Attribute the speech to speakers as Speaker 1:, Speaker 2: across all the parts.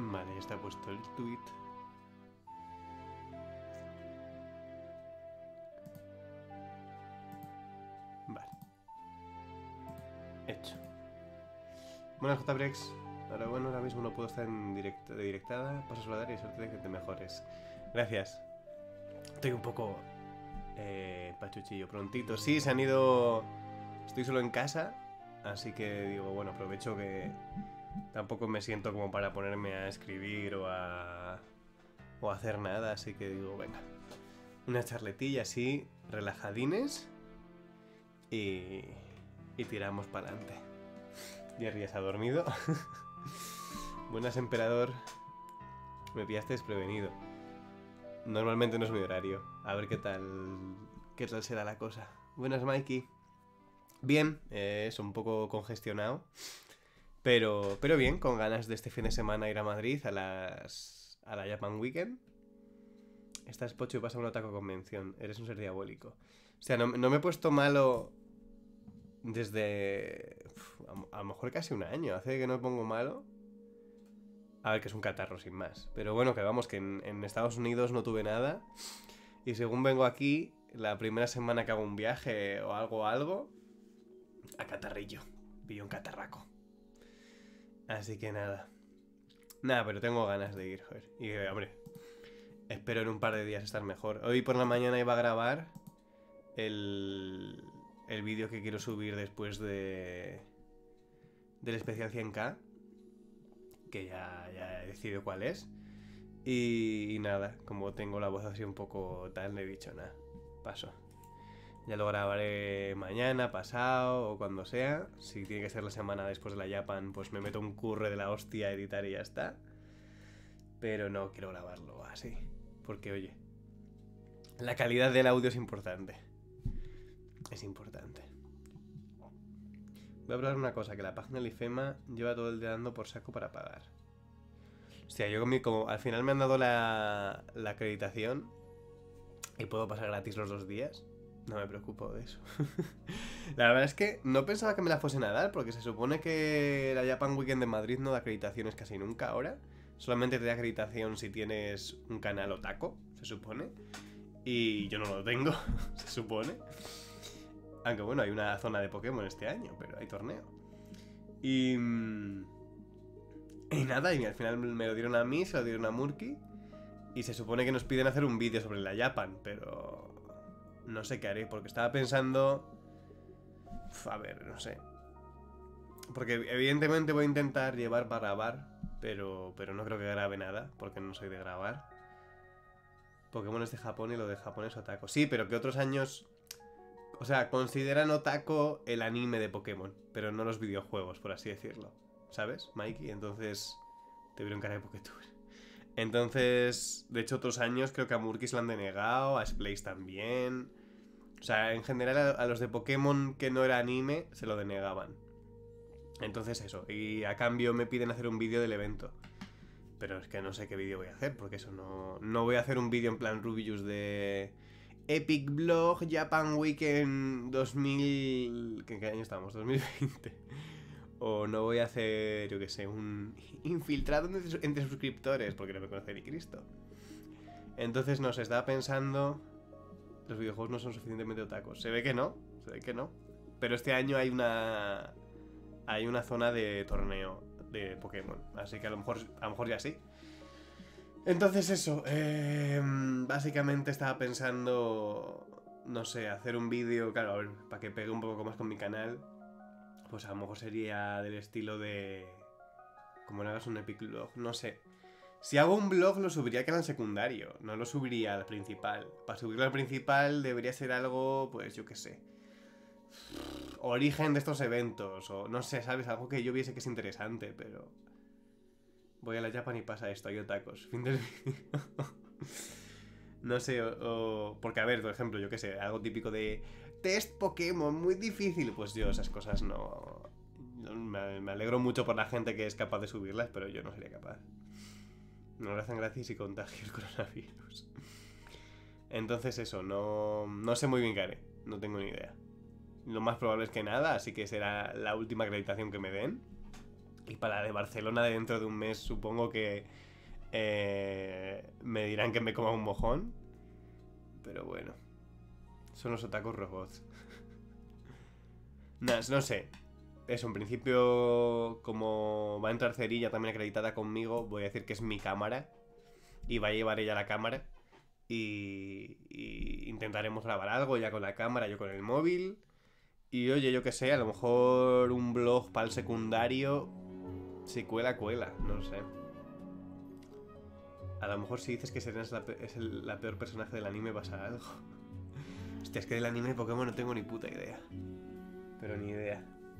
Speaker 1: Vale, ya está puesto el tweet. Vale. Hecho. Buenas, JBrex. Ahora bueno, ahora mismo no puedo estar en directo, de directada. Paso a saludar y suerte de que te mejores. Gracias. Estoy un poco pachuchillo, prontito. Sí, se han ido. Estoy solo en casa, así que digo, bueno, aprovecho que tampoco me siento como para ponerme a escribir o a hacer nada, así que digo, venga, una charletilla así, relajadines y tiramos para adelante. Jerry ya se ha dormido. Buenas, emperador. Me pillaste desprevenido. Normalmente no es mi horario. A ver qué tal será la cosa. Buenas, Mikey. Bien, es un poco congestionado. Pero bien, con ganas de este fin de semana ir a Madrid a la Japan Weekend. Estás pocho y pasa un ataque convención. Eres un ser diabólico. O sea, no me he puesto malo desde... a lo mejor casi un año. Hace que no me pongo malo. A ver, que es un catarro sin más. Pero bueno, que vamos, que en Estados Unidos no tuve nada. Y según vengo aquí, la primera semana que hago un viaje o algo, a catarrillo. Pillo un catarraco. Así que nada. Nada, pero tengo ganas de ir, joder. Y hombre, espero en un par de días estar mejor. Hoy por la mañana iba a grabar el vídeo que quiero subir después del especial 100K. Que ya he decidido cuál es. Y nada, como tengo la voz así un poco tal, no he dicho nada. Paso. Ya lo grabaré mañana, pasado o cuando sea. Si tiene que ser la semana después de la Japan, pues me meto un curre de la hostia a editar y ya está. Pero no quiero grabarlo así. Porque, oye, la calidad del audio es importante. Es importante. Voy a hablar una cosa, que la página del IFEMA lleva todo el día dando por saco para pagar. Hostia, yo como al final me han dado la acreditación y puedo pasar gratis los 2 días, no me preocupo de eso. La verdad es que no pensaba que me la fuesen a dar, porque se supone que la Japan Weekend de Madrid no da acreditaciones casi nunca ahora. Solamente te da acreditación si tienes un canal otaku, se supone. Y yo no lo tengo, se supone. Aunque bueno, hay una zona de Pokémon este año, pero hay torneo. Y nada, y al final me lo dieron a mí, se lo dieron a Murky. Y se supone que nos piden hacer un vídeo sobre la Japan, pero no sé qué haré, porque estaba pensando... a ver, no sé. Porque evidentemente voy a intentar llevar para grabar, pero no creo que grabe nada, porque no soy de grabar. Pokémon es de Japón y lo de Japón es otaku. Sí, pero que otros años... O sea, consideran otaku el anime de Pokémon, pero no los videojuegos, por así decirlo. ¿Sabes, Mikey? Entonces te vieron cara de Pokétour. Entonces, de hecho, otros años creo que a Murkis lo han denegado, a Splace también. O sea, en general a los de Pokémon que no era anime se lo denegaban. Entonces eso, y a cambio me piden hacer un vídeo del evento. Pero es que no sé qué vídeo voy a hacer, porque eso no voy a hacer un vídeo en plan Rubius de... Epic Blog Japan Weekend 2000... ¿Qué año estamos? 2020. O no voy a hacer, yo qué sé, un infiltrado entre suscriptores, porque no me conoce ni Cristo. Entonces, no sé, estaba pensando... Los videojuegos no son suficientemente otakus. Se ve que no. Pero este año hay una zona de torneo de Pokémon. Así que a lo mejor ya sí. Entonces eso, básicamente estaba pensando, no sé, hacer un vídeo, claro, a ver, para que pegue un poco más con mi canal. Pues a lo mejor sería del estilo de... Como no hagas un epic blog, no sé. Si hago un blog lo subiría al canal secundario, no lo subiría al principal. Para subirlo al principal debería ser algo, pues yo qué sé. Origen de estos eventos, o no sé, ¿sabes? Algo que yo viese que es interesante, pero... Voy a la Japan y pasa esto, hay otacos. Fin del vídeo. No sé, porque a ver, por ejemplo, yo qué sé, algo típico de... Test Pokémon, muy difícil. Pues yo esas cosas no... Me alegro mucho por la gente que es capaz de subirlas, pero yo no sería capaz. No lo hacen gratis y contagio el coronavirus. Entonces eso, no sé muy bien qué haré. No tengo ni idea. Lo más probable es que nada, así que será la última acreditación que me den. Y para la de Barcelona de dentro de un mes supongo que me dirán que me coma un mojón. Pero bueno. Son los otakus robots. No sé. Eso, en principio, como va a entrar Cerilla también acreditada conmigo, voy a decir que es mi cámara. Y va a llevar ella la cámara. Y intentaremos grabar algo ya con la cámara, yo con el móvil. Y oye, yo qué sé, a lo mejor un blog para el secundario. Si cuela, cuela, no sé. A lo mejor si dices que Serena es la peor personaje del anime pasa algo. Hostia, es que del anime de Pokémon no tengo ni puta idea. Pero ni idea.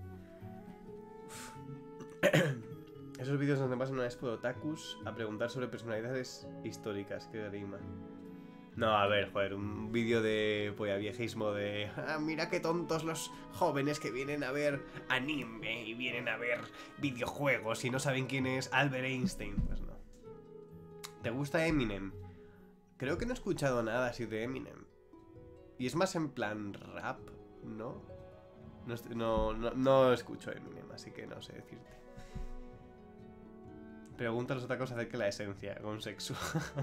Speaker 1: Esos vídeos donde pasan una expo de otakus a preguntar sobre personalidades históricas. Qué grima. No, a ver, joder, un vídeo de viejismo de... Ah, mira qué tontos los jóvenes que vienen a ver anime y vienen a ver videojuegos y no saben quién es Albert Einstein. Pues no. ¿Te gusta Eminem? Creo que no he escuchado nada así de Eminem. Y es más en plan rap, ¿no? No escucho Eminem, así que no sé decirte. Pregunta a los otakus acerca de la esencia, con sexo.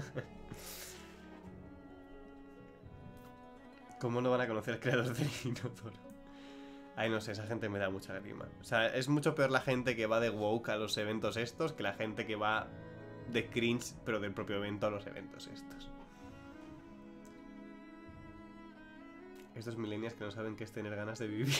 Speaker 1: ¿Cómo no van a conocer creadores de Inodoro? Ay, no sé, esa gente me da mucha grima. O sea, es mucho peor la gente que va de woke a los eventos estos que la gente que va de cringe, pero del propio evento a los eventos estos. Estos millennials que no saben qué es tener ganas de vivir.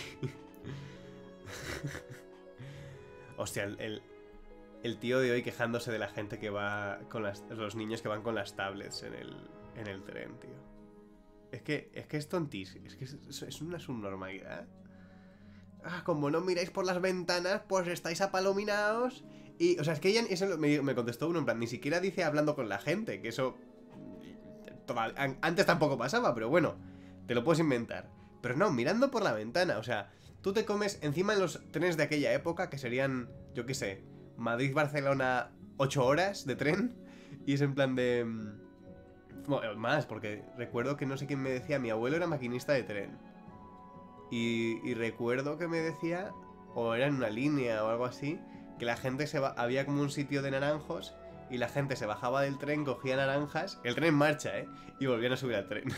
Speaker 1: Hostia, el tío de hoy quejándose de la gente que va con los niños que van con las tablets en el tren, tío. Es que es tontísimo. Es que es una subnormalidad. Ah, como no miráis por las ventanas, pues estáis apalominados. Y, o sea, es que ella me contestó uno en plan, ni siquiera dice hablando con la gente, que eso antes tampoco pasaba, pero bueno, te lo puedes inventar. Pero no, mirando por la ventana, o sea, tú te comes encima en los trenes de aquella época, que serían, yo qué sé, Madrid-Barcelona 8 horas de tren, y es en plan de... Bueno, más, porque recuerdo que no sé quién me decía, mi abuelo era maquinista de tren. Y recuerdo que me decía, o era en una línea o algo así, que la gente había como un sitio de naranjos y la gente se bajaba del tren, cogía naranjas, el tren en marcha, y volvían a subir al tren.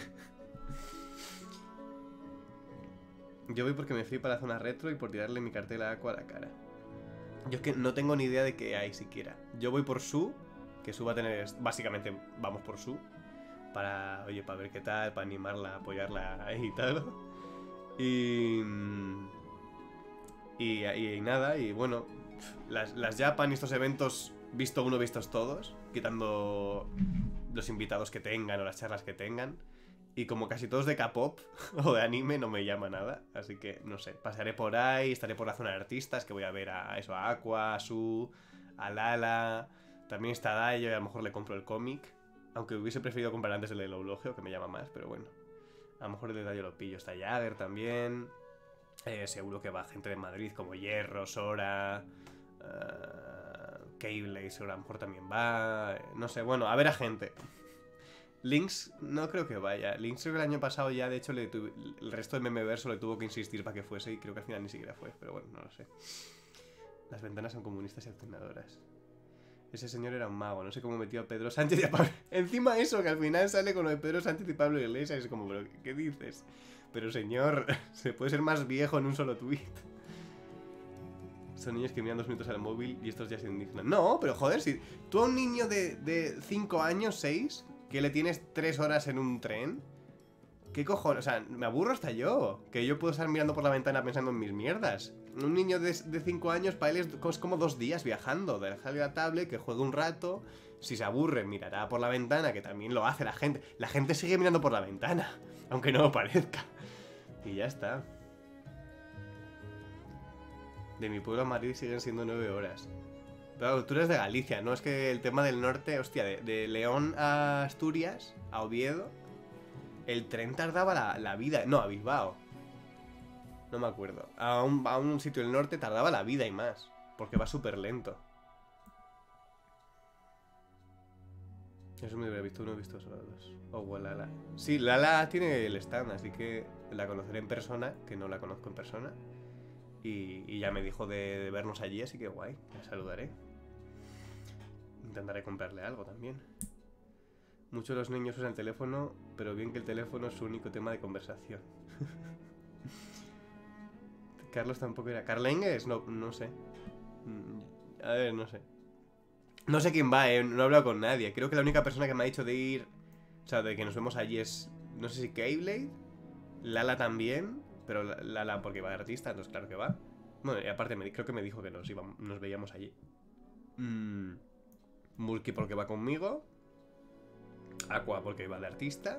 Speaker 1: Yo voy porque me flipa la zona retro y por tirarle mi cartela Aqua a la cara. Yo es que no tengo ni idea de qué hay siquiera. Yo voy por Su, que Su va a tener... Básicamente vamos por Su. Para, oye, para ver qué tal, para animarla, apoyarla y tal. Y nada, y bueno, las Japan y estos eventos, visto uno, vistos todos, quitando los invitados que tengan o las charlas que tengan. Y como casi todos de K-pop o de anime, no me llama nada. Así que, no sé, pasaré por ahí, estaré por la zona de artistas, que voy a ver a Aqua, a Su, a Lala. También está Dayo y a lo mejor le compro el cómic. Aunque hubiese preferido comprar antes el del Eulogio, que me llama más, pero bueno. A lo mejor el de Dayo lo pillo. Está Jagger también. Seguro que va gente de Madrid como Hierro, Sora, Cable, seguro a lo mejor también va. No sé, bueno, a ver a gente. Lynx no creo que vaya. Lynx creo que el año pasado ya, de hecho, el resto de Memeverso le tuvo que insistir para que fuese y creo que al final ni siquiera fue, pero bueno, no lo sé. Las ventanas son comunistas y alternadoras. Ese señor era un mago, no sé cómo metió a Pedro Sánchez y a Pablo... Encima eso, que al final sale con lo de Pedro Sánchez y Pablo Iglesias, es como, pero ¿qué dices? Pero señor, se puede ser más viejo en un solo tuit. Son niños que miran 2 minutos al móvil y estos ya se indignan. No, pero joder, si tú a un niño de 5 años, 6, que le tienes 3 horas en un tren, ¿qué cojones? O sea, me aburro hasta yo, que yo puedo estar mirando por la ventana pensando en mis mierdas. Un niño de 5 años, para él es como 2 días viajando. Dejarle la tablet, que juegue un rato. Si se aburre, mirará por la ventana, que también lo hace la gente. La gente sigue mirando por la ventana, aunque no lo parezca. Y ya está. De mi pueblo a Madrid siguen siendo 9 horas. Pero tú eres de Galicia, ¿no? Es que el tema del norte, hostia, de León a Asturias, a Oviedo, el tren tardaba la vida. No, a Bilbao. No me acuerdo. A un sitio del norte tardaba la vida y más. Porque va súper lento. Eso me hubiera visto uno, he visto solo dos. Oh, Lala. Sí, Lala tiene el stand, así que la conoceré en persona, que no la conozco en persona. Y ya me dijo de vernos allí, así que guay, la saludaré. Intentaré comprarle algo también. Muchos de los niños usan el teléfono, pero bien que el teléfono es su único tema de conversación. Carlos tampoco era... ¿Carlengues? No sé. A ver, no sé. No sé quién va, no he hablado con nadie. Creo que la única persona que me ha dicho de ir... O sea, de que nos vemos allí es... No sé si Keyblade. Lala también. Pero Lala porque va de artista, entonces claro que va. Bueno, y aparte creo que me dijo que nos veíamos allí. Mulky porque va conmigo. Aqua porque va de artista.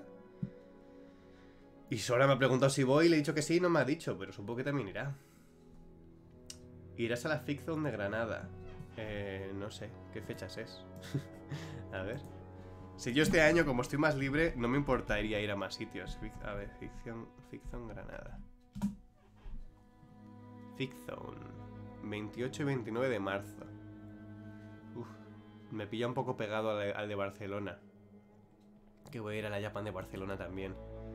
Speaker 1: Y Sora me ha preguntado si voy y le he dicho que sí y no me ha dicho, pero supongo que también irá. Irás a la Fic Zone de Granada. No sé, ¿qué fechas es? A ver. Si yo este año, como estoy más libre, no me importaría ir a más sitios. A ver, Fic Zone Granada. Fic Zone. 28 y 29 de marzo. Uf, me pilla un poco pegado al de Barcelona. Que voy a ir a la Japan de Barcelona también.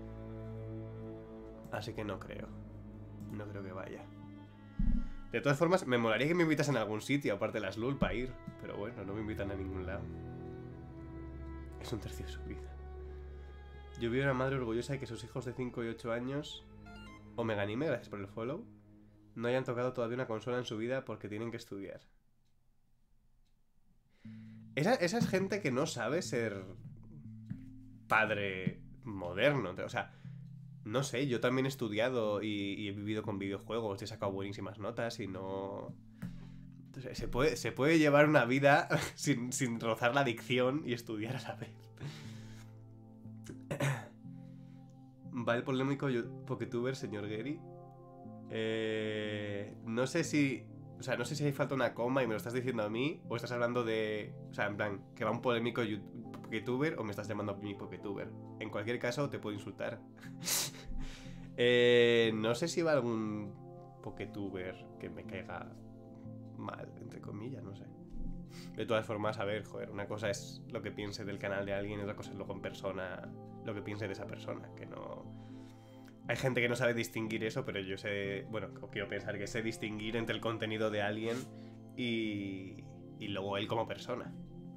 Speaker 1: Así que no creo. No creo que vaya. De todas formas, me molaría que me invitasen a algún sitio, aparte de las LUL, para ir. Pero bueno, no me invitan a ningún lado. Es un tercio de su vida. Yo vi a una madre orgullosa de que sus hijos de 5 y 8 años... Omega Anime, gracias por el follow. No hayan tocado todavía una consola en su vida porque tienen que estudiar. Esa es gente que no sabe ser... padre moderno. O sea... No sé, yo también he estudiado y he vivido con videojuegos, he sacado buenísimas notas y no... Entonces, se puede llevar una vida sin rozar la adicción y estudiar a la vez. Va el polémico Poketuber, señor Gary. No sé si... O sea, no sé si hay falta una coma y me lo estás diciendo a mí o estás hablando de... O sea, en plan, que va un polémico Poketuber o me estás llamando a mí Poketuber. En cualquier caso, te puedo insultar. No sé si va algún Poketuber que me caiga mal, entre comillas, no sé. De todas formas, a ver, joder, una cosa es lo que piense del canal de alguien y otra cosa es luego en persona lo que piense de esa persona, que no... Hay gente que no sabe distinguir eso, pero yo sé... Bueno, quiero pensar que sé distinguir entre el contenido de alguien y luego él como persona.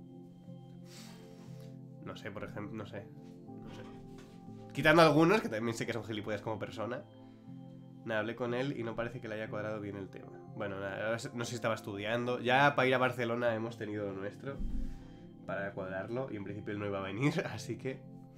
Speaker 1: No sé, por ejemplo, no sé. Quitando algunos, que también sé que son gilipollas como persona. Nada, hablé con él y no parece que le haya cuadrado bien el tema. Bueno, nada, no sé si estaba estudiando. Ya para ir a Barcelona hemos tenido lo nuestro para cuadrarlo y en principio él no iba a venir, así que...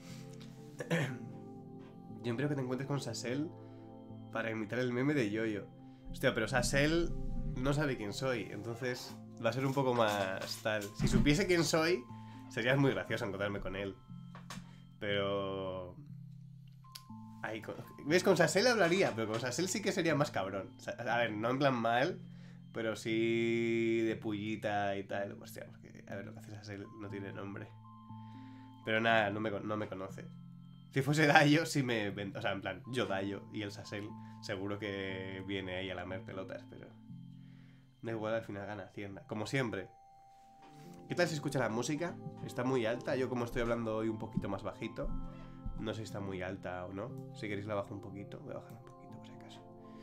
Speaker 1: Yo espero que te encuentres con Sassel para imitar el meme de Yoyo. Hostia, pero Sassel no sabe quién soy, entonces va a ser un poco más tal. Si supiese quién soy, sería muy gracioso encontrarme con él. Pero... Ay, ¿ves? Con Sassel hablaría, pero con Sassel sí que sería más cabrón. A ver, no en plan mal, pero sí de pullita y tal. Hostia, porque, a ver, lo que hace Sassel no tiene nombre. Pero nada, no me conoce. Si fuese Dayo, sí me... O sea, en plan, yo Dayo y el Sassel seguro que viene ahí a lamer pelotas, pero... Da igual, al final gana Hacienda. Como siempre. ¿Qué tal si escucha la música? ¿Está muy alta? Yo como estoy hablando hoy un poquito más bajito. No sé si está muy alta o no. Si queréis la bajo un poquito. Voy a bajar un poquito por si acaso.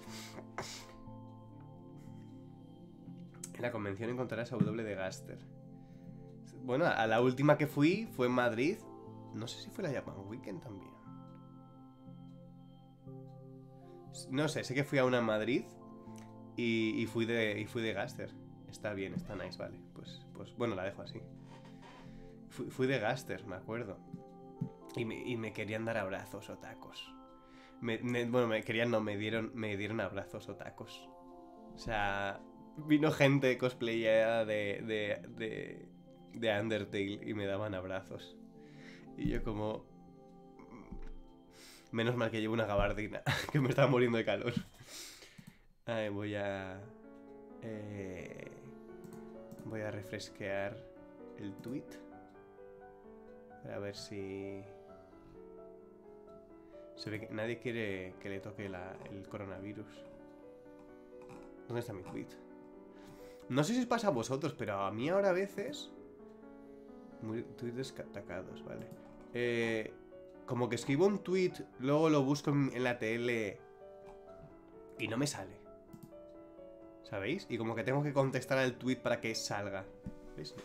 Speaker 1: En la convención encontrarás a W de Gaster. Bueno, a la última que fui fue en Madrid. No sé si fue la Japan Weekend también. No sé que fui a una en Madrid y fui de Gaster. Está bien, está nice, vale. Pues bueno, la dejo así. Fui de Gaster, me acuerdo. Y me querían dar abrazos o tacos. Me dieron abrazos o tacos. O sea, vino gente cosplayada de Undertale y me daban abrazos. Y yo como... Menos mal que llevo una gabardina, que me estaba muriendo de calor. Ay, voy a refresquear el tweet. A ver si... Se ve que nadie quiere que le toque el coronavirus. ¿Dónde está mi tweet? No sé si os pasa a vosotros, pero a mí ahora a veces... Tweets destacados, vale. Como que escribo un tweet, luego lo busco en la tele y no me sale. ¿Sabéis? Y como que tengo que contestar al tweet para que salga. ¿Veis?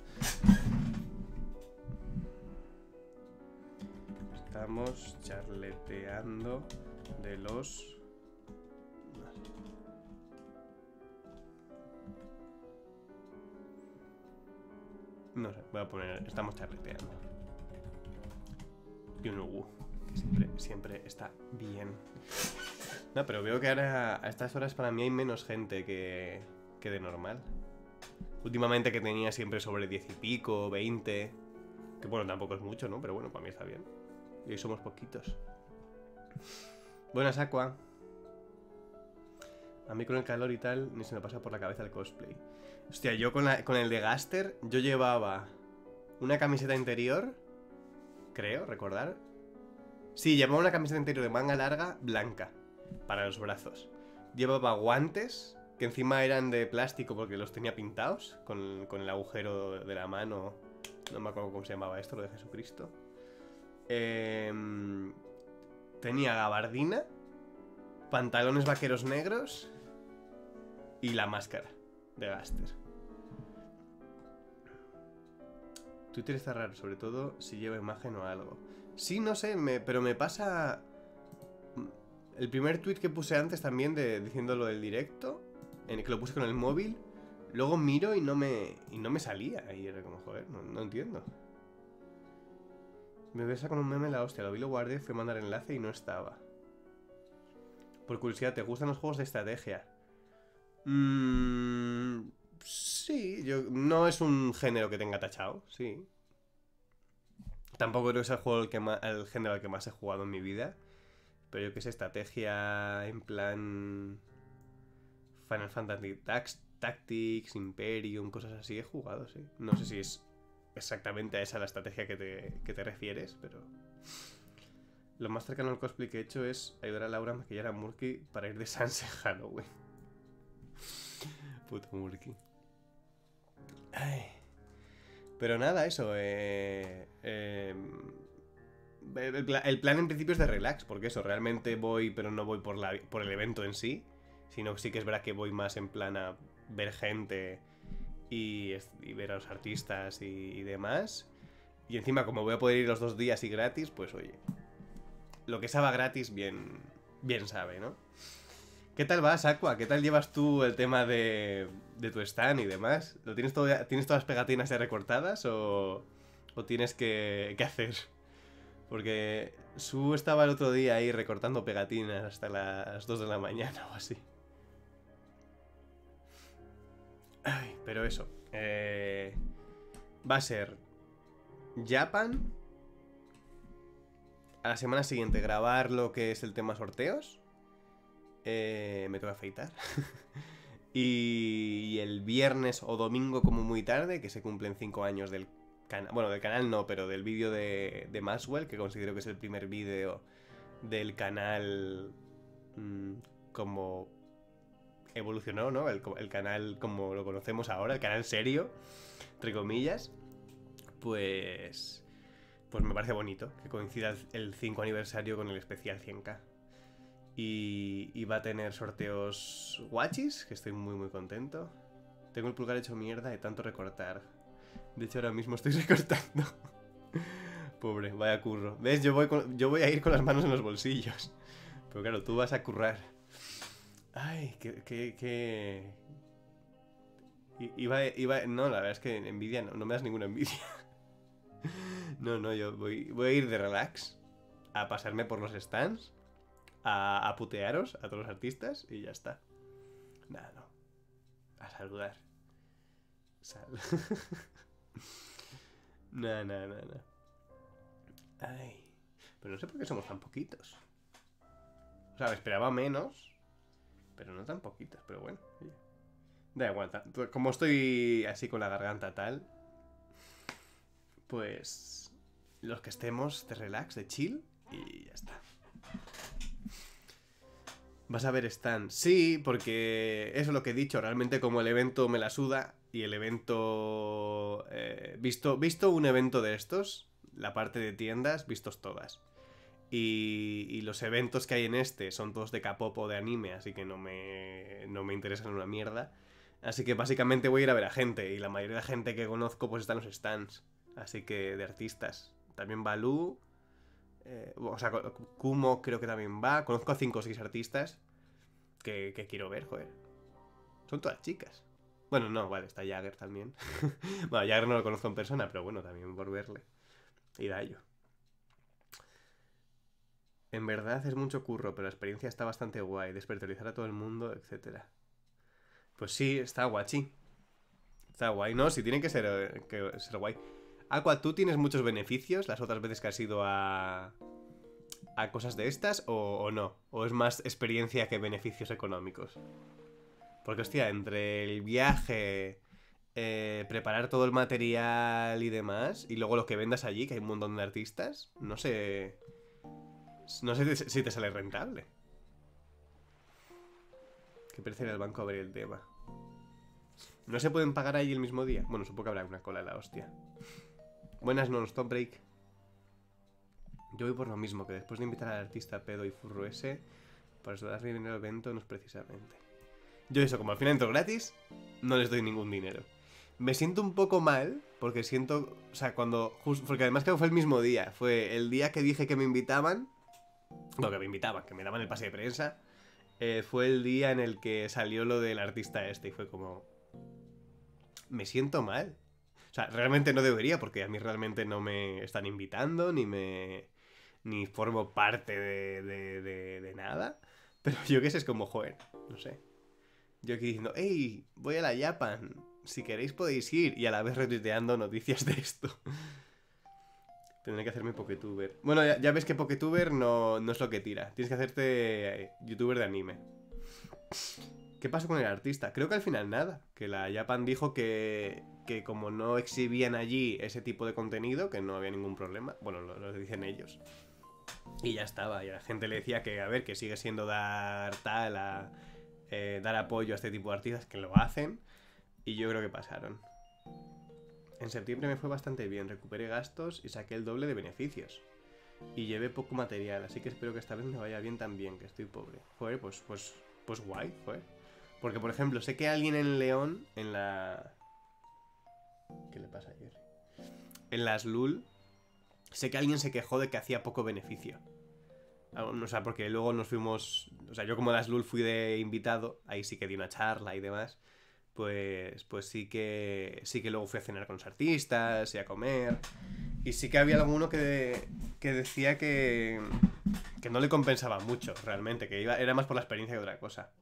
Speaker 1: Estamos charleteando de los... No sé, voy a poner... Estamos charleteando. Y un que siempre está bien. No, pero veo que ahora a estas horas para mí hay menos gente que de normal. Últimamente que tenía siempre sobre 10 y pico, 20. Que bueno, tampoco es mucho, ¿no? Pero bueno, para mí está bien. Y hoy somos poquitos. Buenas, Aqua. A mí con el calor y tal ni se me pasa por la cabeza el cosplay. Hostia, yo con el de Gaster, yo llevaba una camiseta interior, creo, recordar. Sí, llevaba una camiseta interior de manga larga, blanca, para los brazos. Llevaba guantes, que encima eran de plástico porque los tenía pintados, con el agujero de la mano. No me acuerdo cómo se llamaba esto, lo de Jesucristo. Tenía gabardina, pantalones vaqueros negros y la máscara de Gaster. Twitter está raro, sobre todo si lleva imagen o algo. Sí, no sé, pero me pasa... El primer tweet que puse antes también diciendo lo del directo, en el que lo puse con el móvil, luego miro y no me salía. Y era como, joder, no entiendo. Me besa con un meme la hostia, lo vi, lo guardé, fui a mandar enlace y no estaba. Por curiosidad, ¿te gustan los juegos de estrategia? Sí, no es un género que tenga tachado, sí. Tampoco creo que sea el género al que más he jugado en mi vida. Pero yo que sé, estrategia en plan Final Fantasy Tactics, Imperium, cosas así he jugado, sí. No sé si es exactamente a esa la estrategia que te refieres, pero... Lo más cercano al cosplay que he hecho es ayudar a Laura a maquillar a Murky para ir de Sans en Halloween. Puto Murky. Ay. Pero nada, eso. El plan en principio es de relax, porque eso, realmente voy, pero no voy por el evento en sí, sino sí que es verdad que voy más en plan a ver gente y ver a los artistas y demás. Y encima, como voy a poder ir los 2 días y gratis, pues oye, lo que estaba gratis bien sabe, ¿no? ¿Qué tal vas, Aqua? ¿Qué tal llevas tú el tema de tu stand y demás? ¿Tienes todas las pegatinas ya recortadas o tienes que hacer? Porque Su estaba el otro día ahí recortando pegatinas hasta las 2 de la mañana o así. Ay, pero eso. Va a ser Japan. A la semana siguiente grabar lo que es el tema sorteos. Me tengo que afeitar. Y el viernes o domingo como muy tarde, que se cumplen 5 años del canal. Bueno, del canal no, pero del vídeo de Maxwell, que considero que es el primer vídeo del canal como evolucionó, ¿no? El canal como lo conocemos ahora, el canal serio, entre comillas. Pues me parece bonito que coincida el 5 aniversario con el especial 100K. Y va a tener sorteos guachis, que estoy muy contento. Tengo el pulgar hecho mierda de tanto recortar. De hecho ahora mismo estoy recortando. Pobre, vaya curro. ¿Ves? Yo voy a ir con las manos en los bolsillos. Pero claro, tú vas a currar. Ay, no, la verdad es que envidia no me das ninguna envidia. No, yo voy a ir de relax, a pasarme por los stands, a putearos a todos los artistas y ya está. Nada, no. A saludar. No. Ay. Pero no sé por qué somos tan poquitos. O sea, me esperaba menos, pero no tan poquitos, pero bueno. Oye. Da igual, como estoy así con la garganta tal, pues los que estemos de relax, de chill y ya está. ¿Vas a ver stand? Sí, porque eso es lo que he dicho. Realmente como el evento me la suda y el evento... visto un evento de estos, la parte de tiendas, vistos todas. Y los eventos que hay en este son todos de K-pop o de anime, así que no me interesan una mierda. Así que básicamente voy a ir a ver a gente. Y la mayoría de la gente que conozco pues está en los stands. Así que de artistas. También Balú. O sea, Kumo creo que también va. Conozco a 5 o 6 artistas que quiero ver, joder. Son todas chicas. Bueno, no, vale, está Jagger también. Bueno, Jagger no lo conozco en persona, pero bueno, también por verle. Y Dayo. En verdad es mucho curro, pero la experiencia está bastante guay. Despertarizar a todo el mundo, etcétera. Pues sí, está guachi. Está guay, ¿no? Sí, tiene que ser guay. Aqua, ¿tú tienes muchos beneficios las otras veces que has ido a cosas de estas o no? ¿O es más experiencia que beneficios económicos? Porque, hostia, entre el viaje, preparar todo el material y demás, y luego lo que vendas allí, que hay un montón de artistas, no sé... No sé si te sale rentable. Que pereza ir al banco a ver el tema. ¿No se pueden pagar ahí el mismo día? Bueno, supongo que habrá una cola en la hostia. Buenas, non-stop break. Yo voy por lo mismo, que después de invitar al artista pedo y furro ese, para dar dinero al evento no es precisamente. Yo eso, como al final entro gratis, no les doy ningún dinero. Me siento un poco mal, porque siento... O sea, porque además creo que fue el mismo día. Fue el día que dije que me invitaban... No, que me invitaban, que me daban el pase de prensa. Fue el día en el que salió lo del artista este y fue como... Me siento mal. O sea, realmente no debería porque a mí realmente no me están invitando ni formo parte de nada. Pero yo qué sé, es como, joder, no sé. Yo aquí diciendo, hey, voy a la Japan. Si queréis podéis ir. Y a la vez retuiteando noticias de esto. Tendré que hacerme Poketuber. Bueno, ya ves que Poketuber no es lo que tira. Tienes que hacerte youtuber de anime. ¿Qué pasó con el artista? Creo que al final nada. Que la Japan dijo que como no exhibían allí ese tipo de contenido, que no había ningún problema. Bueno, lo dicen ellos. Y ya estaba. Y a la gente le decía que, a ver, que sigue siendo dar apoyo a este tipo de artistas que lo hacen. Y yo creo que pasaron. En septiembre me fue bastante bien, recuperé gastos y saqué el doble de beneficios. Y llevé poco material, así que espero que esta vez me vaya bien también, que estoy pobre. Joder, pues guay, joder. Porque, por ejemplo, sé que alguien en León, en la... ¿Qué le pasa a Jerry? En las LUL, sé que alguien se quejó de que hacía poco beneficio. O sea, porque luego nos fuimos... O sea, yo como en las LUL fui de invitado, ahí sí que di una charla y demás. Pues sí que luego fui a cenar con los artistas y a comer. Y sí que había alguno que decía que no le compensaba mucho, realmente, que era más por la experiencia que otra cosa.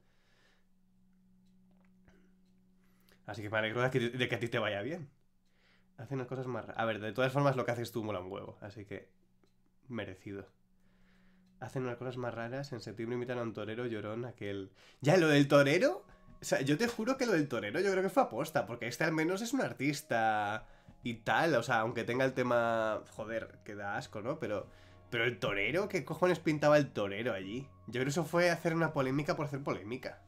Speaker 1: Así que me alegro de que a ti te vaya bien. Hacen las cosas más... A ver, de todas formas lo que haces tú mola un huevo, así que merecido. Hacen unas cosas más raras. En septiembre invitan a un torero llorón, aquel... ¿Ya lo del torero? O sea, yo te juro que lo del torero yo creo que fue aposta, porque este al menos es un artista y tal, o sea, aunque tenga el tema... Joder, que da asco, ¿no? Pero el torero, ¿qué cojones pintaba el torero allí? Yo creo que eso fue hacer una polémica por hacer polémica.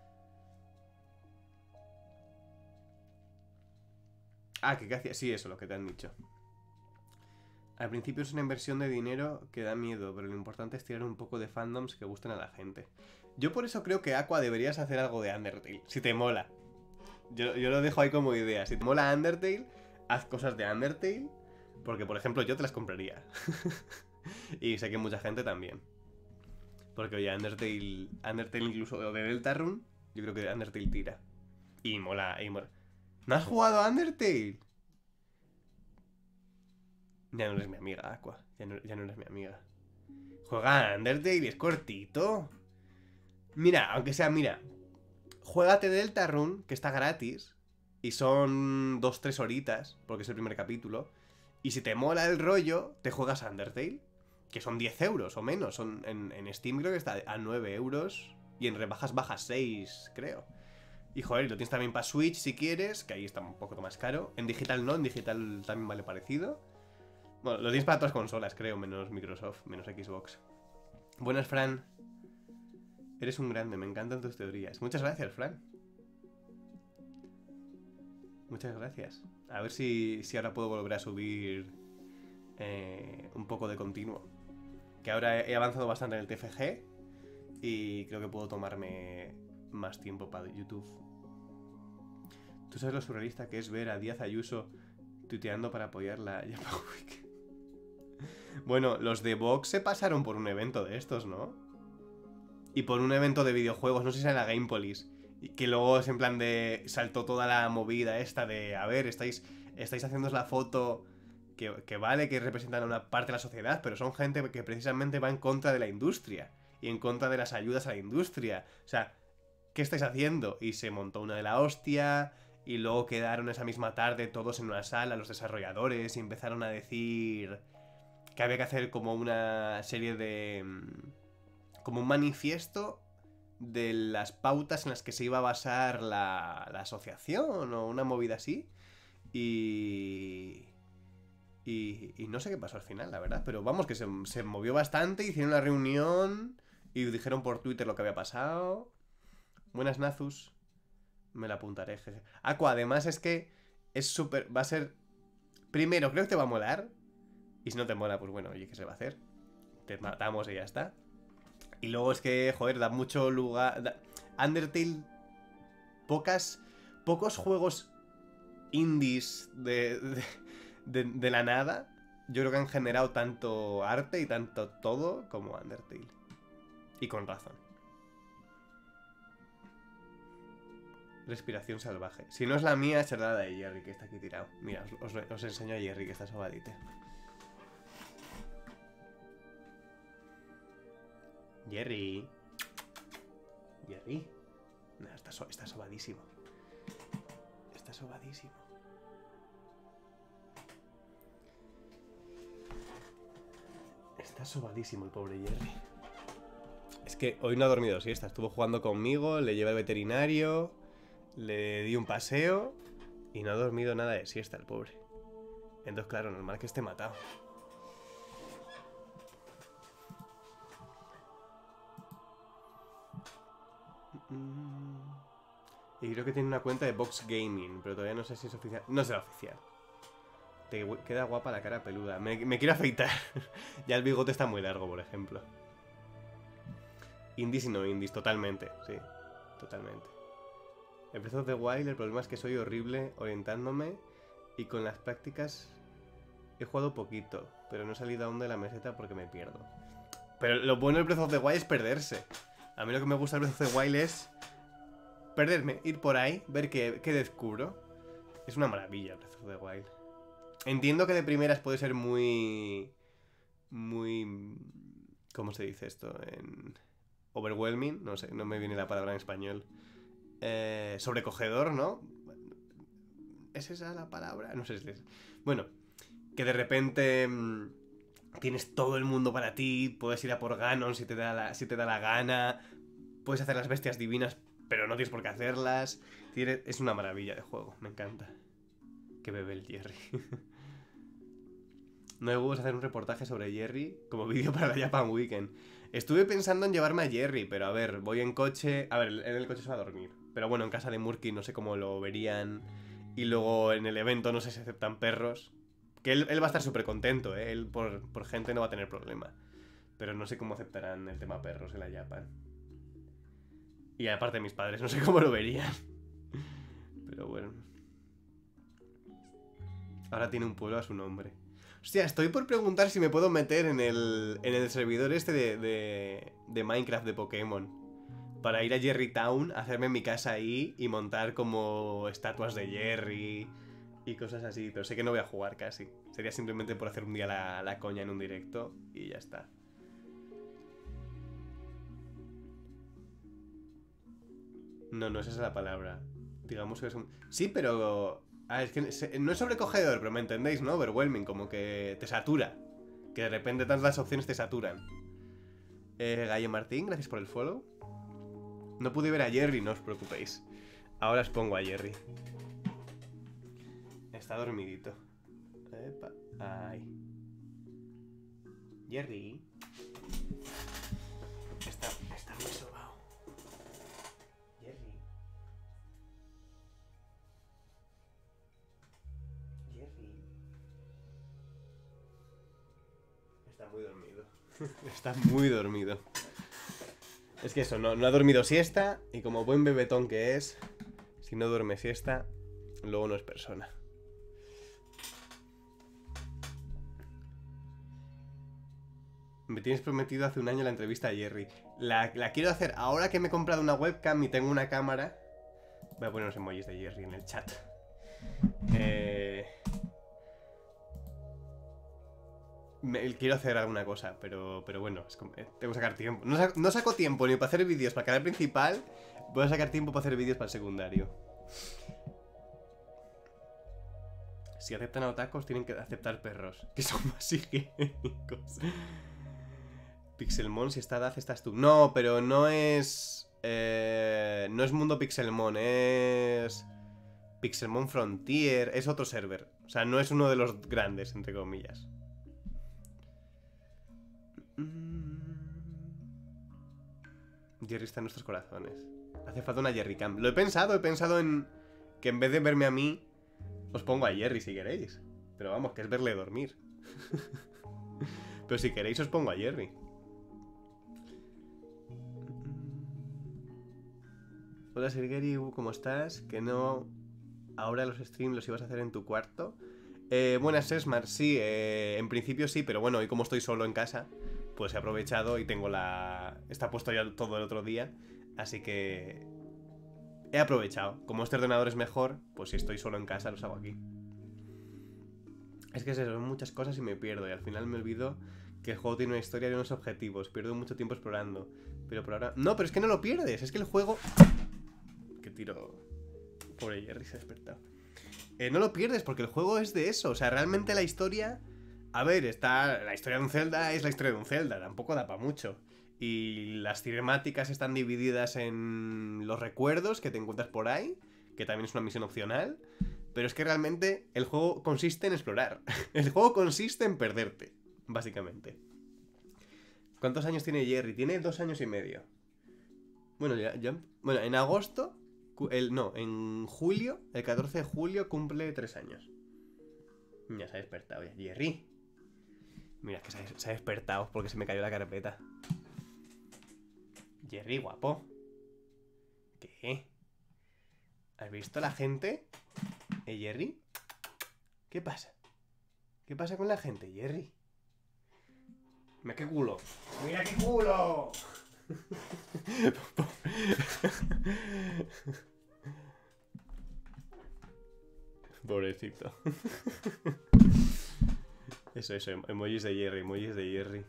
Speaker 1: Ah, ¿qué hacía? Sí, eso, lo que te han dicho. Al principio es una inversión de dinero que da miedo, pero lo importante es tirar un poco de fandoms que gusten a la gente. Yo por eso creo que Aqua deberías hacer algo de Undertale, si te mola. Yo lo dejo ahí como idea. Si te mola Undertale, haz cosas de Undertale, porque por ejemplo yo te las compraría. Y sé que mucha gente también. Porque oye, Undertale incluso o de Deltarune, yo creo que Undertale tira. Y mola, y mola. ¿No has jugado a Undertale? Ya no eres mi amiga, Aqua. Ya no eres mi amiga. Juega a Undertale y es cortito. Mira, aunque sea, mira. Juégate Deltarune, que está gratis. Y son 2-3 horitas, porque es el primer capítulo. Y si te mola el rollo, te juegas a Undertale, que son 10 euros o menos. En Steam creo que está a 9 euros. Y en rebajas bajas 6, creo. Y joder, lo tienes también para Switch si quieres, que ahí está un poco más caro. En digital no, en digital también vale parecido. Bueno, lo tienes para todas consolas, creo, menos Microsoft, menos Xbox. Buenas, Fran. Eres un grande, me encantan tus teorías. Muchas gracias, Fran. Muchas gracias. A ver si ahora puedo volver a subir un poco de continuo. Que ahora he avanzado bastante en el TFG y creo que puedo tomarme más tiempo para YouTube. ¿Tú sabes lo surrealista que es ver a Díaz Ayuso tuiteando para apoyar la Japan Week? Bueno, los de Vox se pasaron por un evento de estos, ¿no? Y por un evento de videojuegos, no sé si era la Gamepolis. Y que luego es en plan de... Saltó toda la movida esta de... A ver, estáis haciendo la foto... Que vale, que representan a una parte de la sociedad, pero son gente que precisamente va en contra de la industria. Y en contra de las ayudas a la industria. O sea, ¿qué estáis haciendo? Y se montó una de la hostia... Y luego quedaron esa misma tarde todos en una sala, los desarrolladores, y empezaron a decir que había que hacer como una serie de... como un manifiesto de las pautas en las que se iba a basar la asociación o una movida así. Y no sé qué pasó al final, la verdad. Pero vamos, que se movió bastante, hicieron una reunión y dijeron por Twitter lo que había pasado. Buenas, Nazus. Me la apuntaré, jeje. Aqua, además es que es súper... Va a ser... Primero, creo que te va a molar. Y si no te mola, pues bueno, oye, ¿qué se va a hacer? Te matamos y ya está. Y luego es que, joder, da mucho lugar... Undertale... Pocos juegos indies de la nada. Yo creo que han generado tanto arte y tanto todo como Undertale. Y con razón. Respiración salvaje. Si no es la mía, será la de Jerry, que está aquí tirado. Mira, os enseño a Jerry, que está sobadite. Jerry. Jerry. No, está sobadísimo. Está sobadísimo. Está sobadísimo el pobre Jerry. Es que hoy no ha dormido siesta. Estuvo jugando conmigo, le llevé al veterinario, le di un paseo y no ha dormido nada de siesta el pobre. Entonces, claro, normal que esté matado. Y creo que tiene una cuenta de Box Gaming, pero todavía no sé si es oficial. No será oficial. Te queda guapa la cara peluda. Me quiero afeitar. Ya el bigote está muy largo, por ejemplo. Indies y no indies, totalmente, sí. Totalmente. En Breath of the Wild el problema es que soy horrible orientándome y con las prácticas he jugado poquito, pero no he salido aún de la meseta porque me pierdo. Pero lo bueno del Breath of the Wild es perderse. A mí lo que me gusta del Breath of the Wild es perderme, ir por ahí, ver qué descubro. Es una maravilla Breath of the Wild. Entiendo que de primeras puede ser muy... ¿Cómo se dice esto? Overwhelming, no sé, no me viene la palabra en español. Sobrecogedor, ¿no? ¿Es esa la palabra? No sé si es... Bueno, que de repente tienes todo el mundo para ti, puedes ir a por Ganon si te da la gana, puedes hacer las bestias divinas, pero no tienes por qué hacerlas. Es una maravilla de juego, me encanta. Que bebe el Jerry. No hay huevos hacer un reportaje sobre Jerry como vídeo para la Japan Weekend. Estuve pensando en llevarme a Jerry, pero a ver, voy en coche... A ver, en el coche se va a dormir. Pero bueno, en casa de Murky no sé cómo lo verían. Y luego en el evento no sé si aceptan perros. Que él va a estar súper contento, ¿eh? Él por gente no va a tener problema. Pero no sé cómo aceptarán el tema perros en la Japan. Y aparte mis padres, no sé cómo lo verían. Pero bueno. Ahora tiene un pueblo a su nombre. Hostia, estoy por preguntar si me puedo meter en el servidor este de Minecraft de Pokémon. Para ir a Jerry Town, hacerme mi casa ahí y montar como estatuas de Jerry y cosas así. Pero sé que no voy a jugar casi. Sería simplemente por hacer un día la coña en un directo y ya está. No, no es esa la palabra. Digamos que es un... Sí, pero... Ah, es que no es sobrecogedor, pero me entendéis, ¿no? Overwhelming, como que te satura. Que de repente tantas opciones te saturan. Gallo Martín, gracias por el follow. No pude ver a Jerry, no os preocupéis. Ahora os pongo a Jerry. Está dormidito. Epa. Ay. Jerry. Está muy sobao. Jerry. Jerry. Está muy dormido. Está muy dormido. Es que eso, no ha dormido siesta y como buen bebetón que es, si no duerme siesta, luego no es persona. Me tienes prometido hace un año la entrevista a Jerry. La quiero hacer ahora que me he comprado una webcam y tengo una cámara. Voy a poner los emojis de Jerry en el chat. Quiero hacer alguna cosa, pero bueno, tengo que sacar tiempo. No saco tiempo ni para hacer vídeos para el canal principal. Voy a sacar tiempo para hacer vídeos para el secundario. Si aceptan a otakus, tienen que aceptar perros, que son más higiénicos. Pixelmon, si está Daz, estás tú. No, pero no es... no es Mundo Pixelmon, es... Pixelmon Frontier, es otro server. O sea, no es uno de los grandes, entre comillas. Jerry está en nuestros corazones. Hace falta una Jerry Cam. Lo he pensado en que en vez de verme a mí, os pongo a Jerry si queréis. Pero vamos, que es verle dormir. Pero si queréis os pongo a Jerry. Hola Sergeri, ¿cómo estás? Que no... Ahora los streams los ibas a hacer en tu cuarto. Buenas, Esmar, sí, en principio sí, pero bueno, hoy como estoy solo en casa, pues he aprovechado y tengo la... Está puesto ya todo el otro día, así que... He aprovechado. Como este ordenador es mejor, pues si estoy solo en casa los hago aquí. Es que son muchas cosas y me pierdo, y al final me olvido que el juego tiene una historia y unos objetivos. Pierdo mucho tiempo explorando. Pero por ahora... No, pero es que no lo pierdes, es que el juego... Qué tiro... Pobre Jerry se ha despertado. No lo pierdes porque el juego es de eso. O sea, realmente la historia... A ver, está... La historia de un Zelda es la historia de un Zelda. Tampoco da para mucho. Y las cinemáticas están divididas en los recuerdos que te encuentras por ahí, que también es una misión opcional. Pero es que realmente el juego consiste en explorar. El juego consiste en perderte, básicamente. ¿Cuántos años tiene Jerry? Tiene 2 años y medio. Bueno, bueno, en agosto... No, en julio, el 14 de julio cumple 3 años. Ya se ha despertado ya. Jerry. Mira, que se ha despertado porque se me cayó la carpeta. Jerry, guapo. ¿Qué? ¿Has visto la gente? Jerry? ¿Qué pasa? ¿Qué pasa con la gente, Jerry? Mira qué culo. ¡Mira qué culo! Pobrecito. Eso, emojis de Jerry, emojis de Jerry.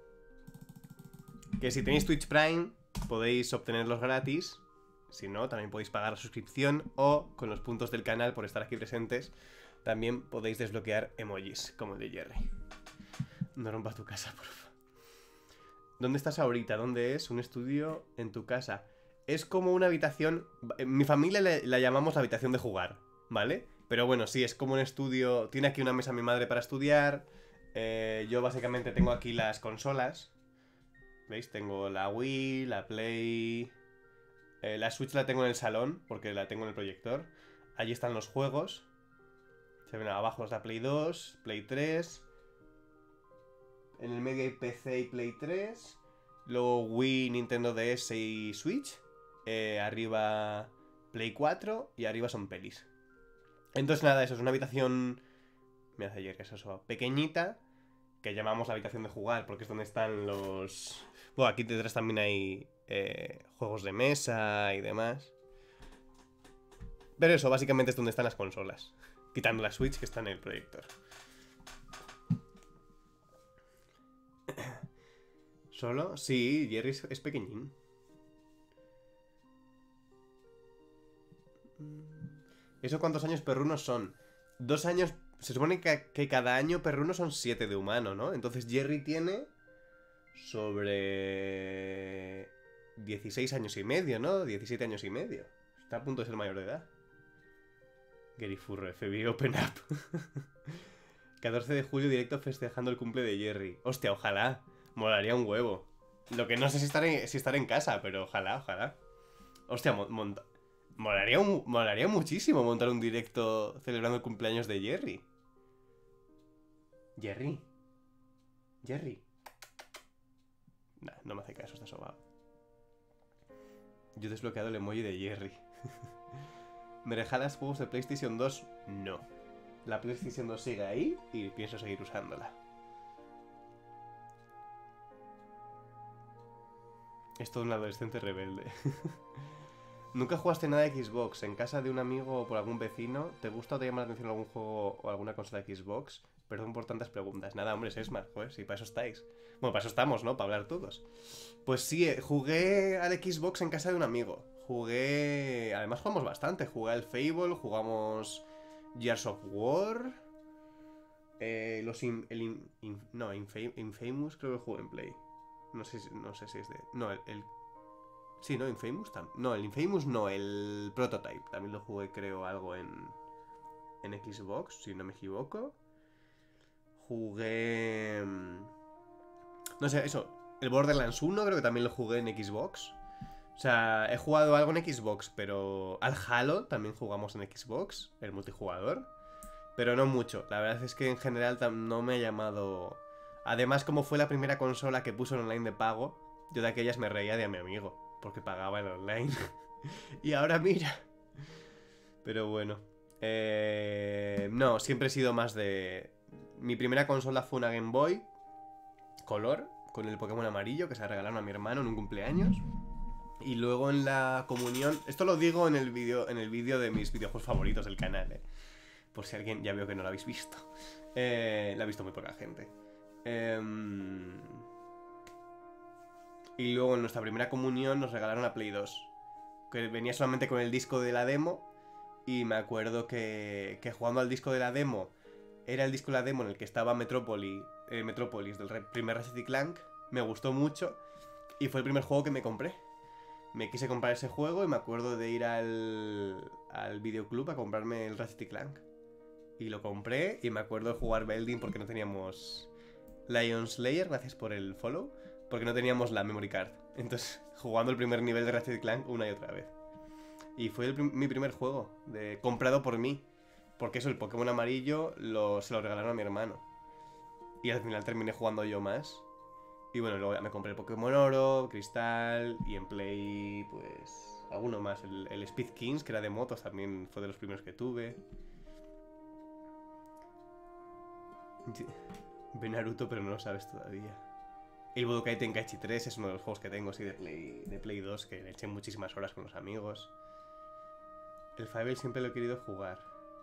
Speaker 1: Que si tenéis Twitch Prime podéis obtenerlos gratis. Si no, también podéis pagar la suscripción. O con los puntos del canal por estar aquí presentes también podéis desbloquear emojis como el de Jerry. No rompas tu casa, por favor. ¿Dónde estás ahorita? ¿Dónde es? Un estudio en tu casa. Es como una habitación... En mi familia la llamamos la habitación de jugar, ¿vale? Pero bueno, sí, es como un estudio... Tiene aquí una mesa mi madre para estudiar. Yo básicamente tengo aquí las consolas. ¿Veis? Tengo la Wii, la Play... la Switch la tengo en el salón, porque la tengo en el proyector. Allí están los juegos. Se ven abajo es la Play 2, Play 3... En el medio hay PC y Play 3. Luego Wii, Nintendo DS y Switch. Arriba Play 4 y arriba son pelis. Entonces nada, eso es una habitación... Me hace ayer que es eso, pequeñita, que llamamos la habitación de jugar, porque es donde están los... Bueno, aquí detrás también hay juegos de mesa y demás. Pero eso, básicamente es donde están las consolas. Quitando la Switch que está en el proyector. ¿Solo? Sí, Jerry es pequeñín. ¿Eso cuántos años perrunos son? 2 años... Se supone que cada año perruno son 7 de humano, ¿no? Entonces Jerry tiene... Sobre... 16 años y medio, ¿no? 17 años y medio. Está a punto de ser mayor de edad. Gary Furro, FBI Open Up. 14 de julio directo festejando el cumple de Jerry. Hostia, ojalá. Molaría un huevo. Lo que no sé si estar en casa, pero ojalá, ojalá. Hostia, molaría muchísimo montar un directo celebrando el cumpleaños de Jerry. Jerry. Jerry. Nah, no me hace caso, está sobado. Yo he desbloqueado el emoji de Jerry. ¿Me regalas juegos de PlayStation 2? No. La PlayStation 2 sigue ahí y pienso seguir usándola. Es todo un adolescente rebelde. ¿Nunca jugaste nada de Xbox? ¿En casa de un amigo o por algún vecino? ¿Te gusta o te llama la atención algún juego o alguna consola de Xbox? Perdón por tantas preguntas. Nada, hombre, es Esmar, joder, si para eso estáis. Bueno, para eso estamos, ¿no? Para hablar todos. Pues sí, jugué al Xbox en casa de un amigo. Jugué... Además jugamos bastante. Jugué al Fable, jugamos Gears of War... Infamous creo que jugué en Play. No sé si es de... No, sí, ¿no? Infamous también. No, el Infamous no, el Prototype. También lo jugué, creo, algo en Xbox, si no me equivoco. Jugué... No sé, eso. El Borderlands 1 creo que también lo jugué en Xbox. O sea, he jugado algo en Xbox, pero... Al Halo también jugamos en Xbox, el multijugador. Pero no mucho. La verdad es que en general no me ha llamado... Además, como fue la primera consola que puso en online de pago, yo de aquellas me reía de mi amigo, porque pagaba el online. Y ahora mira. Pero bueno. No, siempre he sido más de... Mi primera consola fue una Game Boy Color, con el Pokémon amarillo, que se regalaron a mi hermano en un cumpleaños. Y luego en la comunión... Esto lo digo en el vídeo de mis videojuegos favoritos del canal, por si alguien... Ya veo que no lo habéis visto. La ha visto muy poca gente. Y luego en nuestra primera comunión nos regalaron la Play 2, que venía solamente con el disco de la demo. Y me acuerdo que jugando al disco de la demo, era el disco de la demo en el que estaba Metropolis del primer Ratchet y Clank. Me gustó mucho y fue el primer juego que me compré. Me quise comprar ese juego y me acuerdo de ir al videoclub a comprarme el Ratchet y Clank. Y lo compré y me acuerdo de jugar Belding porque no teníamos... Lion Slayer, gracias por el follow, porque no teníamos la memory card. Entonces, jugando el primer nivel de Ratchet & Clank una y otra vez. Y fue mi primer juego, comprado por mí. Porque eso, el Pokémon amarillo, se lo regalaron a mi hermano. Y al final terminé jugando yo más. Y bueno, luego ya me compré el Pokémon Oro, Cristal, y en Play, pues... alguno más. El Speed Kings, que era de motos, también fue de los primeros que tuve. Ve Naruto, pero no lo sabes todavía. El Budokai Tenkaichi 3 es uno de los juegos que tengo, sí, de Play 2, que le eché muchísimas horas con los amigos. El Fable siempre lo he querido jugar.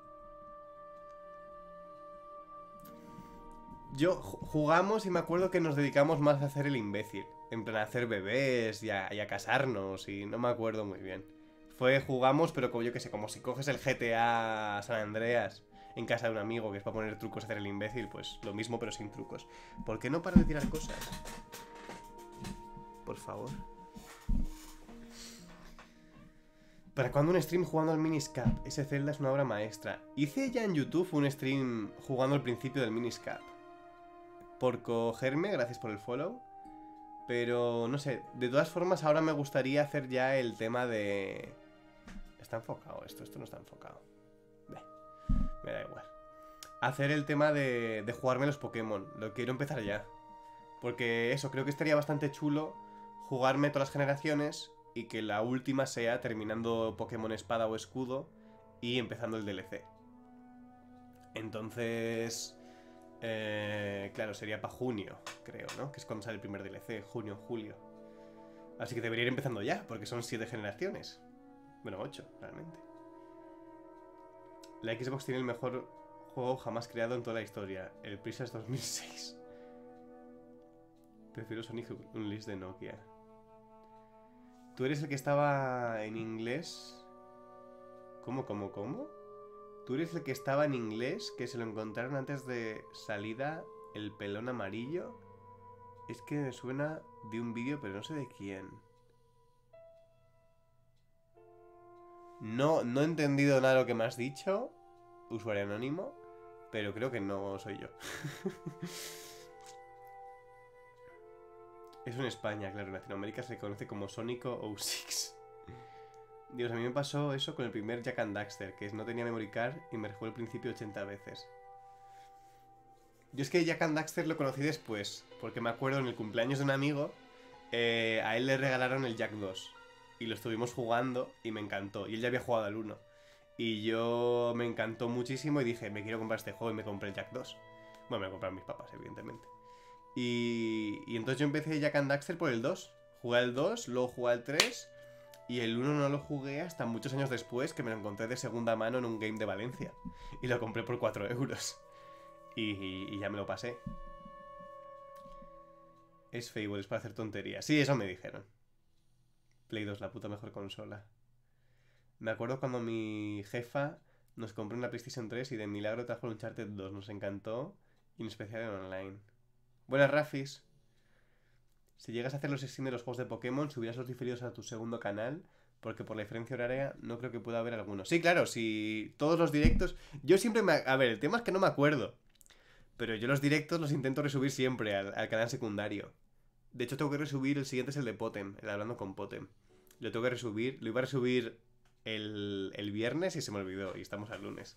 Speaker 1: Jugamos y me acuerdo que nos dedicamos más a hacer el imbécil. En plan, a hacer bebés y a casarnos, y no me acuerdo muy bien. Jugamos, pero como yo que sé, como si coges el GTA San Andreas en casa de un amigo, que es para poner trucos y hacer el imbécil, pues lo mismo pero sin trucos. ¿Por qué no para de tirar cosas? Por favor. ¿Para cuándo un stream jugando al Miniscap? Ese Zelda es una obra maestra. Hice ya en YouTube un stream jugando al principio del Miniscap. Por cogerme, gracias por el follow. Pero no sé, de todas formas ahora me gustaría hacer ya el tema de... ¿Está enfocado esto? Esto no está enfocado. Me da igual. Hacer el tema de jugarme los Pokémon. Lo quiero empezar ya. Porque eso, creo que estaría bastante chulo jugarme todas las generaciones y que la última sea terminando Pokémon Espada o Escudo y empezando el DLC. Entonces... claro, sería para junio, creo, ¿no? Que es cuando sale el primer DLC, junio, julio. Así que debería ir empezando ya, porque son 7 generaciones. Bueno, 8, realmente. La Xbox tiene el mejor juego jamás creado en toda la historia, el Prisas 2006. Prefiero Sonic Unleashed de Nokia. ¿Tú eres el que estaba en inglés? ¿Cómo? ¿Tú eres el que estaba en inglés, que se lo encontraron antes de salida, el pelón amarillo? Es que me suena de un vídeo, pero no sé de quién. No he entendido nada de lo que me has dicho, usuario anónimo, pero creo que no soy yo. Eso en España, claro, en Latinoamérica se conoce como Sónico 06. Dios, a mí me pasó eso con el primer Jak and Daxter, que no tenía memory card y me rejugó el principio 80 veces. Yo es que Jack and Daxter lo conocí después, porque me acuerdo en el cumpleaños de un amigo, a él le regalaron el Jack 2. Y lo estuvimos jugando y me encantó. Y él ya había jugado al 1. Y yo me encantó muchísimo y dije, me quiero comprar este juego y me compré el Jack 2. Bueno, me lo compraron mis papás, evidentemente. Y entonces yo empecé Jack and Daxter por el 2. Jugué al 2, luego jugué al 3. Y el 1 no lo jugué hasta muchos años después, que me lo encontré de segunda mano en un game de Valencia. Y lo compré por 4 euros. Y ya me lo pasé. Es Fable, es para hacer tonterías. Sí, eso me dijeron. Play 2, la puta mejor consola. Me acuerdo cuando mi jefa nos compró una PlayStation 3 y de milagro trajo el Uncharted 2. Nos encantó, y en especial en online. Buenas, Rafis. Si llegas a hacer los streams de los juegos de Pokémon, subirás los diferidos a tu segundo canal, porque por la diferencia horaria no creo que pueda haber alguno. Sí, claro, si todos los directos... Yo siempre me... A ver, el tema es que no me acuerdo. Pero yo los directos los intento resubir siempre al canal secundario. De hecho, tengo que resubir, el siguiente es el de Potem, el hablando con Potem. Lo tengo que resubir, lo iba a resubir el viernes y se me olvidó, y estamos al lunes.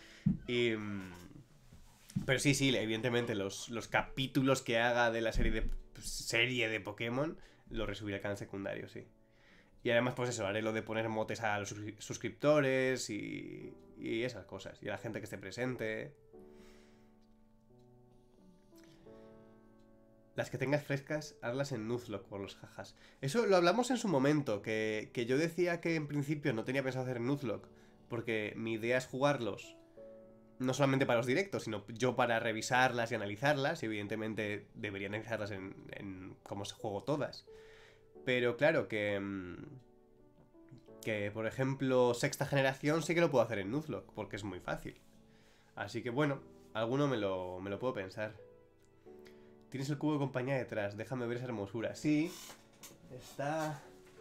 Speaker 1: Pero sí, evidentemente los capítulos que haga de la serie de Pokémon los resubiré al canal secundario, sí. Y además, pues eso, haré lo de poner motes a los suscriptores y esas cosas. Y a la gente que esté presente. Las que tengas frescas, hazlas en Nuzlocke por los jajas. Eso lo hablamos en su momento, que yo decía que en principio no tenía pensado hacer en Nuzlocke, porque mi idea es jugarlos no solamente para los directos, sino yo para revisarlas y analizarlas, y evidentemente debería analizarlas en cómo se juego todas. Pero claro que por ejemplo, sexta generación sí que lo puedo hacer en Nuzlocke, porque es muy fácil. Así que bueno, alguno me lo puedo pensar. Tienes el cubo de compañía detrás, déjame ver esa hermosura. Sí, está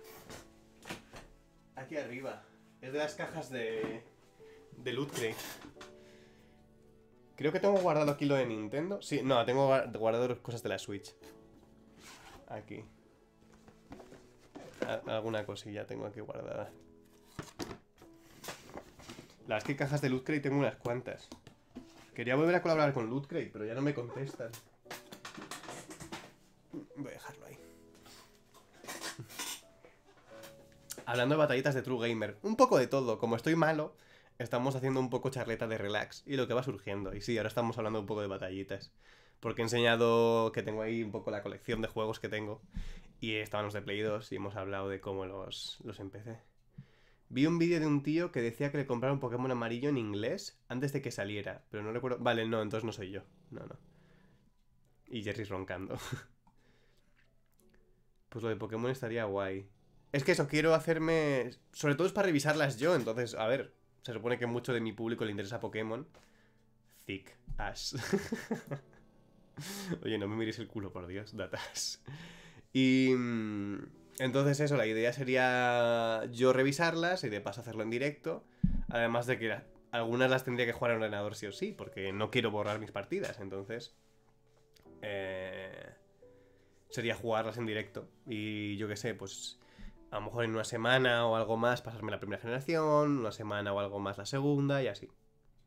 Speaker 1: aquí arriba. Es de las cajas de Loot Crate. Creo que tengo guardado aquí lo de Nintendo. Sí, no, tengo guardado las cosas de la Switch. Aquí. Alguna cosilla tengo aquí guardada. Las que cajas de Loot Crate tengo unas cuantas. Quería volver a colaborar con Loot Crate, pero ya no me contestan. Voy a dejarlo ahí. Hablando de batallitas de True Gamer, un poco de todo. Como estoy malo, estamos haciendo un poco charleta de relax y lo que va surgiendo. Y sí, ahora estamos hablando un poco de batallitas. Porque he enseñado que tengo ahí un poco la colección de juegos que tengo. Y estaban los de Play 2 y hemos hablado de cómo los empecé. Vi un vídeo de un tío que decía que le compraron un Pokémon amarillo en inglés antes de que saliera. Pero no recuerdo... Vale, no, entonces no soy yo. No. Y Jerry roncando. Pues lo de Pokémon estaría guay. Es que eso, quiero hacerme... Sobre todo es para revisarlas yo, entonces, a ver... Se supone que mucho de mi público le interesa Pokémon. Thick ass. Oye, no me mires el culo, por Dios, datas. Y... entonces eso, la idea sería yo revisarlas y de paso hacerlo en directo. Además de que algunas las tendría que jugar en ordenador sí o sí, porque no quiero borrar mis partidas, entonces... sería jugarlas en directo. Y yo qué sé, pues... A lo mejor en una semana o algo más pasarme la primera generación, una semana o algo más la segunda y así.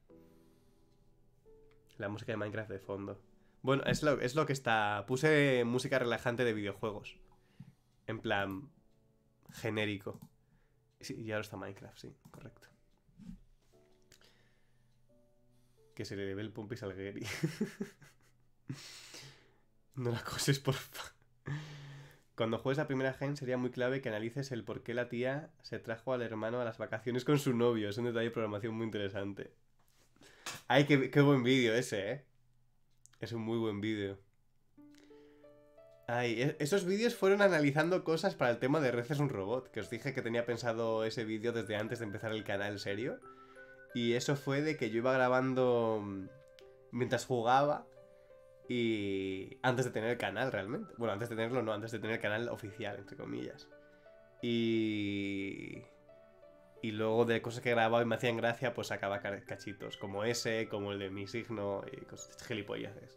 Speaker 1: La música de Minecraft de fondo. Bueno, es lo que está... Puse música relajante de videojuegos. En plan... genérico. Sí, y ahora está Minecraft, sí, correcto. Que se le debe el Pompis al Gary. No la coses, porfa. Cuando juegues la primera gen sería muy clave que analices el por qué la tía se trajo al hermano a las vacaciones con su novio. Es un detalle de programación muy interesante. Ay, qué buen vídeo ese, ¿eh? Es un muy buen vídeo. Ay, esos vídeos fueron analizando cosas para el tema de Red es un robot. Que os dije que tenía pensado ese vídeo desde antes de empezar el canal serio. Y eso fue de que yo iba grabando mientras jugaba. Y antes de tener el canal realmente. Bueno, antes de tenerlo no, antes de tener el canal oficial, entre comillas. Y luego de cosas que grababa y me hacían gracia, pues sacaba cachitos. Como ese, como el de mi signo y cosas gilipolleces.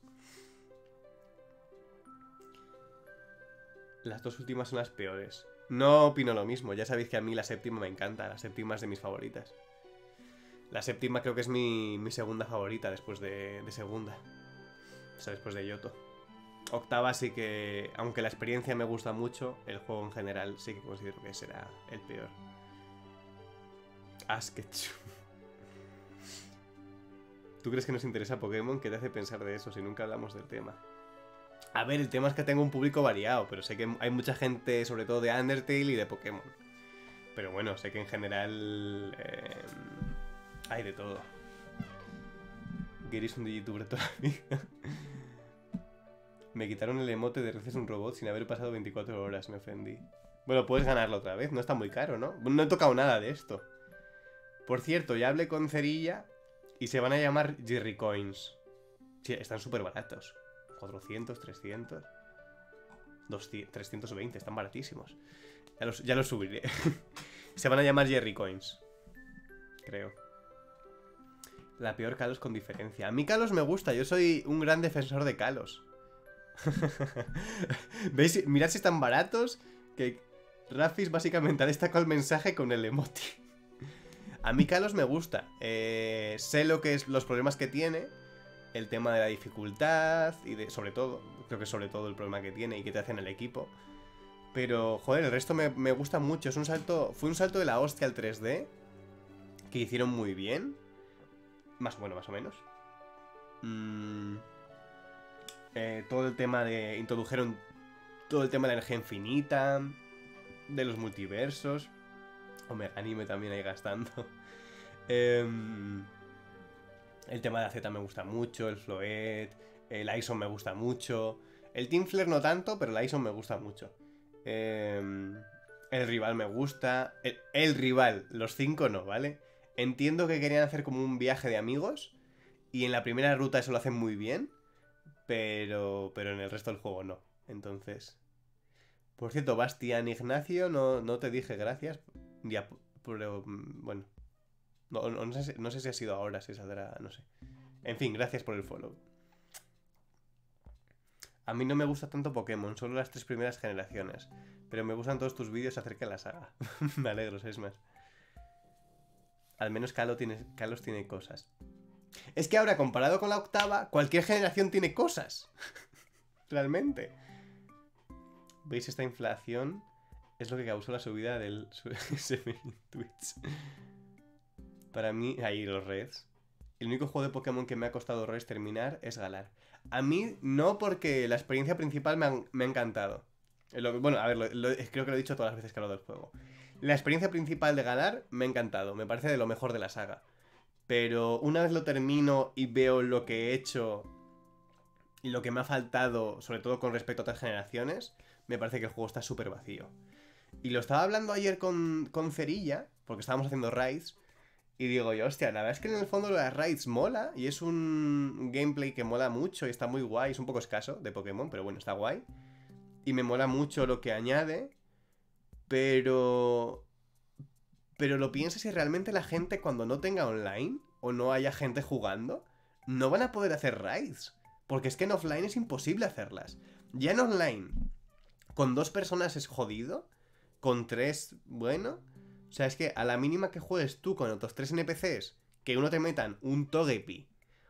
Speaker 1: Las dos últimas son las peores. No opino lo mismo, ya sabéis que a mí la séptima me encanta. La séptima es de mis favoritas. La séptima creo que es mi segunda favorita después de segunda. O sea, después de Yoto. Octava sí que, aunque la experiencia me gusta mucho, el juego en general sí que considero que será el peor. Asketchum. ¿Tú crees que nos interesa Pokémon? ¿Qué te hace pensar de eso si nunca hablamos del tema? A ver, el tema es que tengo un público variado, pero sé que hay mucha gente, sobre todo de Undertale y de Pokémon. Pero bueno, sé que en general hay de todo. Gary es un digituber toda la vida. Me quitaron el emote de Reces un robot sin haber pasado 24 horas, me ofendí. Bueno, puedes ganarlo otra vez, no está muy caro, ¿no? No he tocado nada de esto. Por cierto, ya hablé con Cerilla y se van a llamar Jerry Coins. Sí, están súper baratos. 400, 300, 200, 320, están baratísimos. Ya los subiré. Se van a llamar Jerry Coins, creo. La peor Kalos con diferencia. A mí Kalos me gusta, yo soy un gran defensor de Kalos. ¿Veis? Mirad si están baratos. Que Rafis básicamente ha destacado el mensaje con el emoji. A mí Kalos me gusta. Sé lo que es los problemas que tiene. El tema de la dificultad. Y sobre todo, creo que sobre todo el problema que tiene y que te hace en el equipo. Pero, joder, el resto me gusta mucho. Es un salto. Fue un salto de la hostia al 3D. Que hicieron muy bien. Bueno, más o menos. Todo el tema de... Introdujeron todo el tema de la energía infinita. De los multiversos. Hombre, anime también ahí gastando. El tema de la Z me gusta mucho. El Floet. El Ison me gusta mucho. El Team Flare no tanto, pero el Ison me gusta mucho. El rival me gusta. El rival, los 5 no, ¿vale? Entiendo que querían hacer como un viaje de amigos. Y en la primera ruta eso lo hacen muy bien. Pero en el resto del juego no. Entonces... Por cierto, Bastián Ignacio, no te dije gracias. Ya, pero bueno. No sé si ha sido ahora, si saldrá, no sé. En fin, gracias por el follow. A mí no me gusta tanto Pokémon, solo las 3 primeras generaciones. Pero me gustan todos tus vídeos acerca de la saga. Me alegro, es más. Al menos Kalos tiene cosas. Es que ahora, comparado con la octava, cualquier generación tiene cosas. Realmente. ¿Veis esta inflación? Es lo que causó la subida del Twitch. Para mí, ahí los Reds. El único juego de Pokémon que me ha costado Reds terminar es Galar. A mí no, porque la experiencia principal me ha encantado. Bueno, a ver, creo que lo he dicho todas las veces que he hablado del juego. La experiencia principal de Galar me ha encantado. Me parece de lo mejor de la saga. Pero una vez lo termino y veo lo que he hecho y lo que me ha faltado, sobre todo con respecto a otras generaciones, me parece que el juego está súper vacío. Y lo estaba hablando ayer con Cerilla, porque estábamos haciendo raids, y digo yo, hostia, la verdad es que en el fondo las raids mola, y es un gameplay que mola mucho y está muy guay, es un poco escaso de Pokémon, pero bueno, está guay. Y me mola mucho lo que añade, pero lo piensas y realmente la gente cuando no tenga online, o no haya gente jugando, no van a poder hacer raids. Porque es que en offline es imposible hacerlas. Ya en online, con 2 personas es jodido. Con 3, bueno. O sea, es que a la mínima que juegues tú con otros 3 NPCs, que uno te metan un Togepi,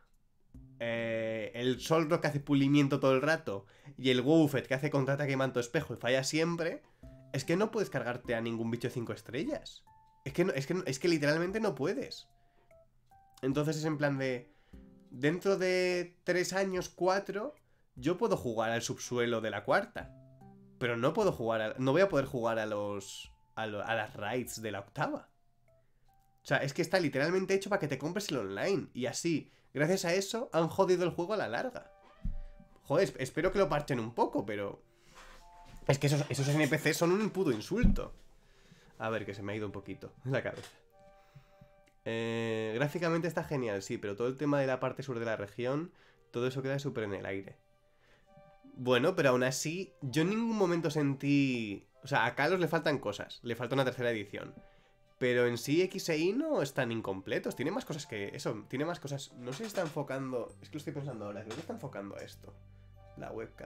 Speaker 1: el Solrock que hace pulimiento todo el rato, y el Woofed que hace contraataque manto espejo y falla siempre, es que no puedes cargarte a ningún bicho de 5 estrellas. Es que literalmente no puedes. Entonces es en plan de... Dentro de 3 años, 4, yo puedo jugar al subsuelo de la cuarta. Pero no puedo jugar no voy a poder jugar a las raids de la octava. O sea, es que está literalmente hecho para que te compres el online. Y así, gracias a eso, han jodido el juego a la larga. Joder, espero que lo parchen un poco, pero... Es que esos NPCs son un puto insulto. A ver, que se me ha ido un poquito la cabeza. Gráficamente está genial, sí, pero todo el tema de la parte sur de la región, todo eso queda súper en el aire. Bueno, pero aún así, yo en ningún momento sentí... O sea, a Kalos le faltan cosas, le falta una tercera edición. Pero en sí X e Y no están incompletos, tiene más cosas que... Eso, tiene más cosas... No sé si está enfocando... Es que lo estoy pensando ahora, creo que está enfocando a esto. La webcam.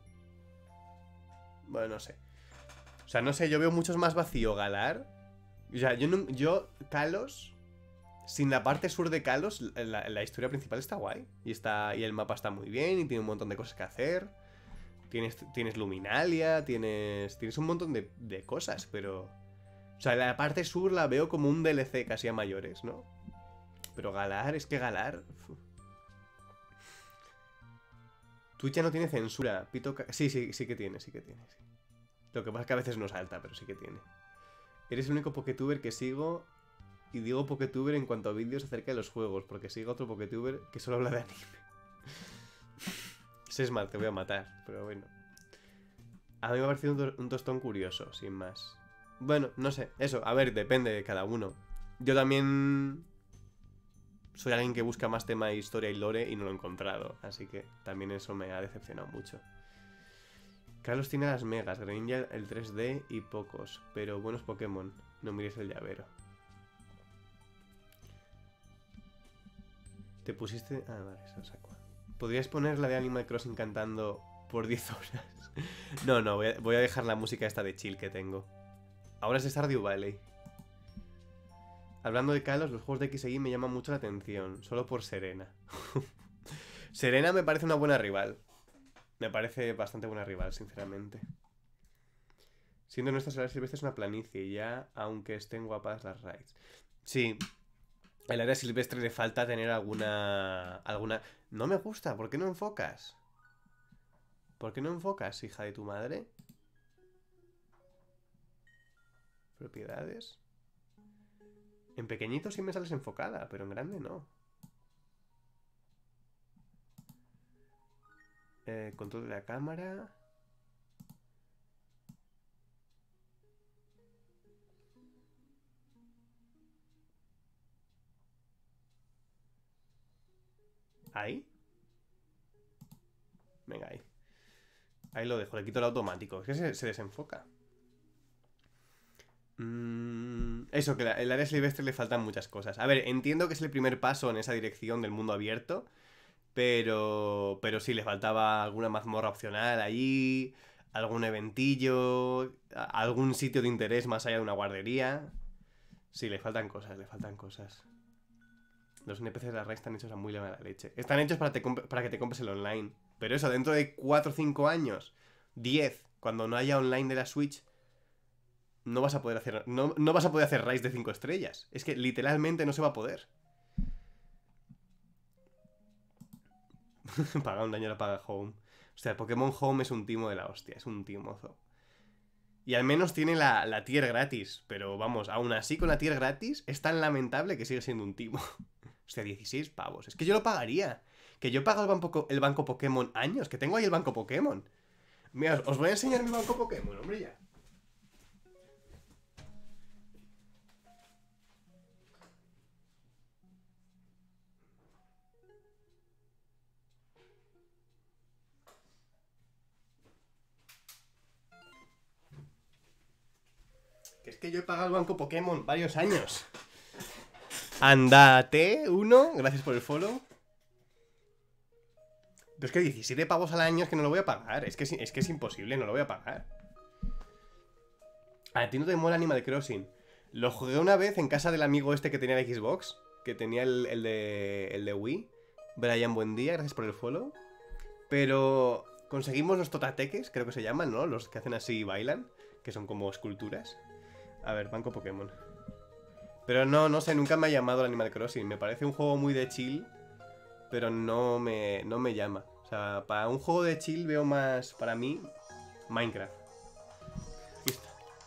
Speaker 1: Bueno, no sé. O sea, no sé, yo veo muchos más vacío Galar. O sea, yo Kalos... sin la parte sur de Kalos, la historia principal está guay. Y el mapa está muy bien y tiene un montón de cosas que hacer. Tienes Luminalia, tienes un montón de cosas, pero... O sea, la parte sur la veo como un DLC casi a mayores, ¿no? Pero Galar, es que Galar... Twitch ya no tiene censura. Sí que tiene, sí. Lo que pasa es que a veces no salta, pero sí que tiene. Eres el único Poketuber que sigo. Y digo Poketuber en cuanto a vídeos acerca de los juegos, porque sigo a otro Poketuber que solo habla de anime. Sesmar, te voy a matar, pero bueno. A mí me ha parecido un tostón curioso, sin más. Bueno, no sé, eso, a ver, depende de cada uno. Yo también soy alguien que busca más tema de historia y lore y no lo he encontrado, así que también eso me ha decepcionado mucho. Carlos tiene las megas, Greninja el 3D y pocos, pero buenos Pokémon. No mires el llavero. Te pusiste... Ah, vale, eso saco. ¿Podrías poner la de Animal Crossing cantando por 10 horas? No, voy a dejar la música esta de chill que tengo. Ahora es de Stardew Valley. Hablando de Kalos, los juegos de XY me llaman mucho la atención, solo por Serena. Serena me parece una buena rival. Me parece bastante buena rival, sinceramente. Siendo nuestras áreas silvestres es una planicie, ya, aunque estén guapas las raids. Sí, el área silvestre le falta tener alguna... No me gusta, ¿por qué no enfocas? ¿Por qué no enfocas, hija de tu madre? Propiedades. En pequeñito sí me sales enfocada, pero en grande no. Control de la cámara. ¿Ahí? Venga, ahí. Ahí lo dejo, le quito el automático. Es que se desenfoca. Eso, que el área silvestre le faltan muchas cosas. A ver, entiendo que es el primer paso en esa dirección del mundo abierto. Pero sí, le faltaba alguna mazmorra opcional allí, algún eventillo, algún sitio de interés más allá de una guardería. Sí, le faltan cosas, le faltan cosas. Los NPCs de la raíz están hechos a muy mala leche. Están hechos para que te compres el online. Pero eso, dentro de 4 o 5 años, 10, cuando no haya online de la Switch, no vas a poder hacer, no vas a poder hacer raids de 5 estrellas. Es que literalmente no se va a poder. Paga un daño la paga Home. O sea, el Pokémon Home es un timo de la hostia. Es un timozo. Y al menos tiene la tier gratis. Pero vamos, aún así con la tier gratis es tan lamentable que sigue siendo un timo. O sea, 16 pavos. Es que yo lo pagaría. Que yo pago el banco Pokémon años. Que tengo ahí el banco Pokémon. Mira, os voy a enseñar mi banco Pokémon, hombre, ya. Que es que yo he pagado el banco Pokémon varios años. Andate, uno, gracias por el follow. Pero es que 17 pavos al año es que no lo voy a pagar. Es que es imposible, no lo voy a pagar. A ti no te mola Animal Crossing. Lo jugué una vez en casa del amigo este que tenía la Xbox. Que tenía el de Wii. Brian, buen día, gracias por el follow. Pero conseguimos los totateques, creo que se llaman, ¿no? Los que hacen así y bailan. Que son como esculturas. A ver, banco Pokémon. Pero no sé, nunca me ha llamado el Animal Crossing. Me parece un juego muy de chill, pero no me llama. O sea, para un juego de chill veo más, para mí, Minecraft. Aquí está.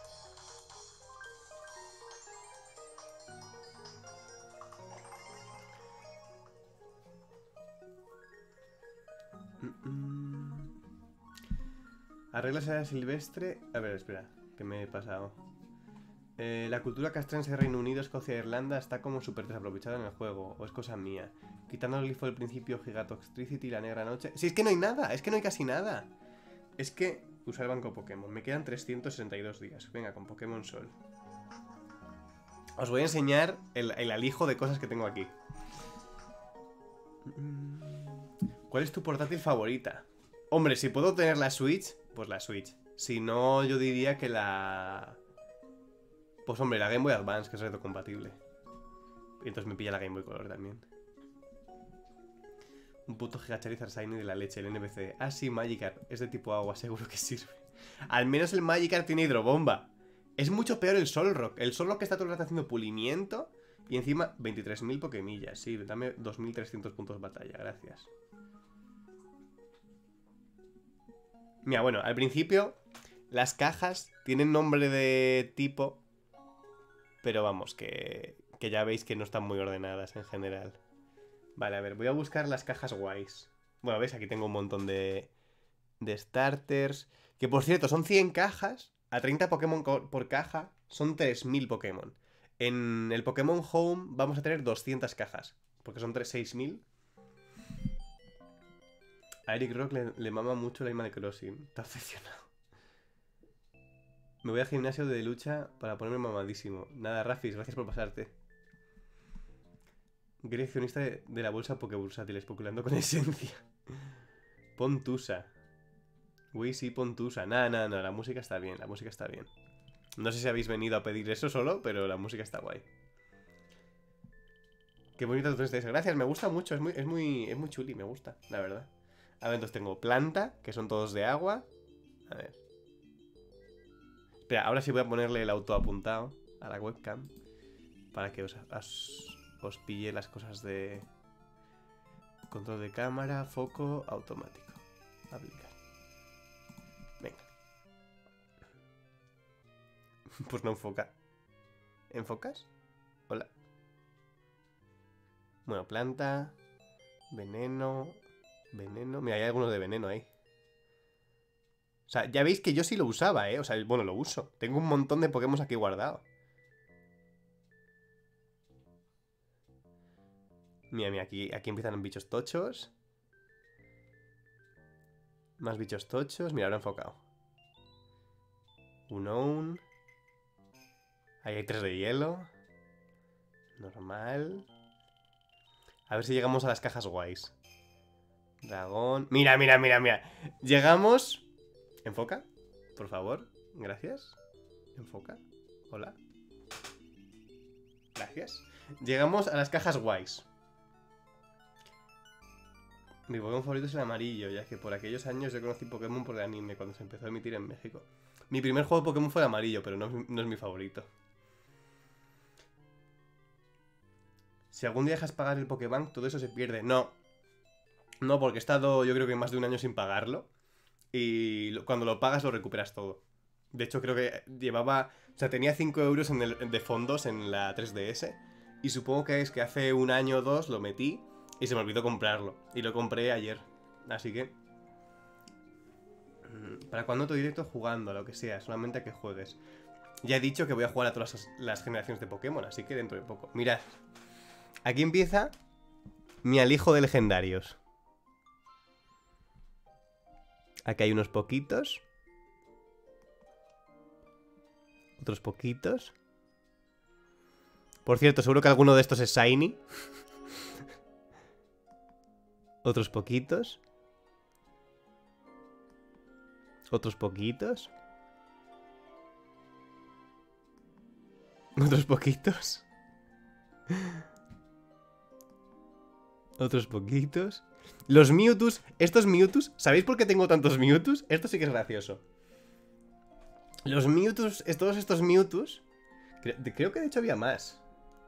Speaker 1: Arreglas a la silvestre. A ver, espera, que me he pasado. La cultura castrense de Reino Unido, Escocia e Irlanda está como súper desaprovechada en el juego, o es cosa mía. Quitando el glifo del principio, Gigatoxtricity y la negra noche... Sí, es que no hay nada, es que no hay casi nada. Es que... Usar el banco Pokémon. Me quedan 362 días. Venga, con Pokémon Sol. Os voy a enseñar el alijo de cosas que tengo aquí. ¿Cuál es tu portátil favorita? Hombre, si puedo tener la Switch, pues la Switch. Si no, yo diría que la... Pues hombre, la Game Boy Advance, que es retrocompatible. Y entonces me pilla la Game Boy Color también. Un puto Giga Charizard Shiny de la leche, el NPC. Ah, sí, Magikarp. Es de tipo agua, seguro que sirve. Al menos el Magikarp tiene hidrobomba. Es mucho peor el Solrock. El Solrock que está todo el rato haciendo pulimiento. Y encima 23.000 Pokemillas. Sí, dame 2.300 puntos de batalla, gracias. Mira, bueno, al principio las cajas tienen nombre de tipo. Pero vamos, que ya veis que no están muy ordenadas en general. Vale, a ver, voy a buscar las cajas guays. Bueno, veis, aquí tengo un montón de starters. Que por cierto, son 100 cajas. A 30 Pokémon por caja son 3.000 Pokémon. En el Pokémon Home vamos a tener 200 cajas. Porque son 6.000. A Eric Rock le mama mucho el Animal Crossing. Está obsesionado. Me voy al gimnasio de lucha para ponerme mamadísimo. Nada, Rafis, gracias por pasarte. Direccionista de la bolsa Pokébursátil, especulando con esencia. Pontusa. Uy, sí, Pontusa. Nada, la música está bien, la música está bien. No sé si habéis venido a pedir eso solo, pero la música está guay. Qué bonito tu 3DS. Gracias, me gusta mucho, es muy chuli, me gusta, la verdad. A ver, entonces tengo planta, que son todos de agua. A ver. Espera, ahora sí voy a ponerle el auto apuntado a la webcam. Para que os pille las cosas de control de cámara, foco, automático. Aplicar. Venga. Pues no enfoca. ¿Enfocas? Hola. Bueno, planta. Veneno. Veneno. Mira, hay algunos de veneno ahí. O sea, ya veis que yo sí lo usaba, ¿eh? O sea, bueno, lo uso. Tengo un montón de Pokémon aquí guardados. Mira, aquí empiezan bichos tochos. Más bichos tochos. Mira, ahora enfocado. Unown. Ahí hay 3 de hielo. Normal. A ver si llegamos a las cajas guays. Dragón. Mira. Llegamos. Enfoca, por favor. Gracias. Enfoca. Hola. Gracias. Llegamos a las cajas guays. Mi Pokémon favorito es el amarillo, ya que por aquellos años yo conocí Pokémon por el anime cuando se empezó a emitir en México. Mi primer juego de Pokémon fue el amarillo, pero no es mi favorito. Si algún día dejas pagar el Pokébank, todo eso se pierde. No, porque he estado yo creo que más de un año sin pagarlo. Y cuando lo pagas lo recuperas todo. De hecho creo que llevaba... O sea, tenía 5 euros de fondos en la 3DS. Y supongo que es que hace un año o dos lo metí y se me olvidó comprarlo. Y lo compré ayer. Así que... ¿Para cuándo te directo jugando? A lo que sea, solamente a que juegues. Ya he dicho que voy a jugar a todas las generaciones de Pokémon, así que dentro de poco. Mirad. Aquí empieza mi alijo de legendarios. Aquí hay unos poquitos. Otros poquitos. Por cierto, seguro que alguno de estos es Shiny. Otros poquitos. Otros poquitos. Otros poquitos. Otros poquitos. Los Mewtwo's. Estos Mewtwo's. ¿Sabéis por qué tengo tantos Mewtwo's? Esto sí que es gracioso. Los Mewtwo's. Todos estos Mewtwo's. Creo que de hecho había más.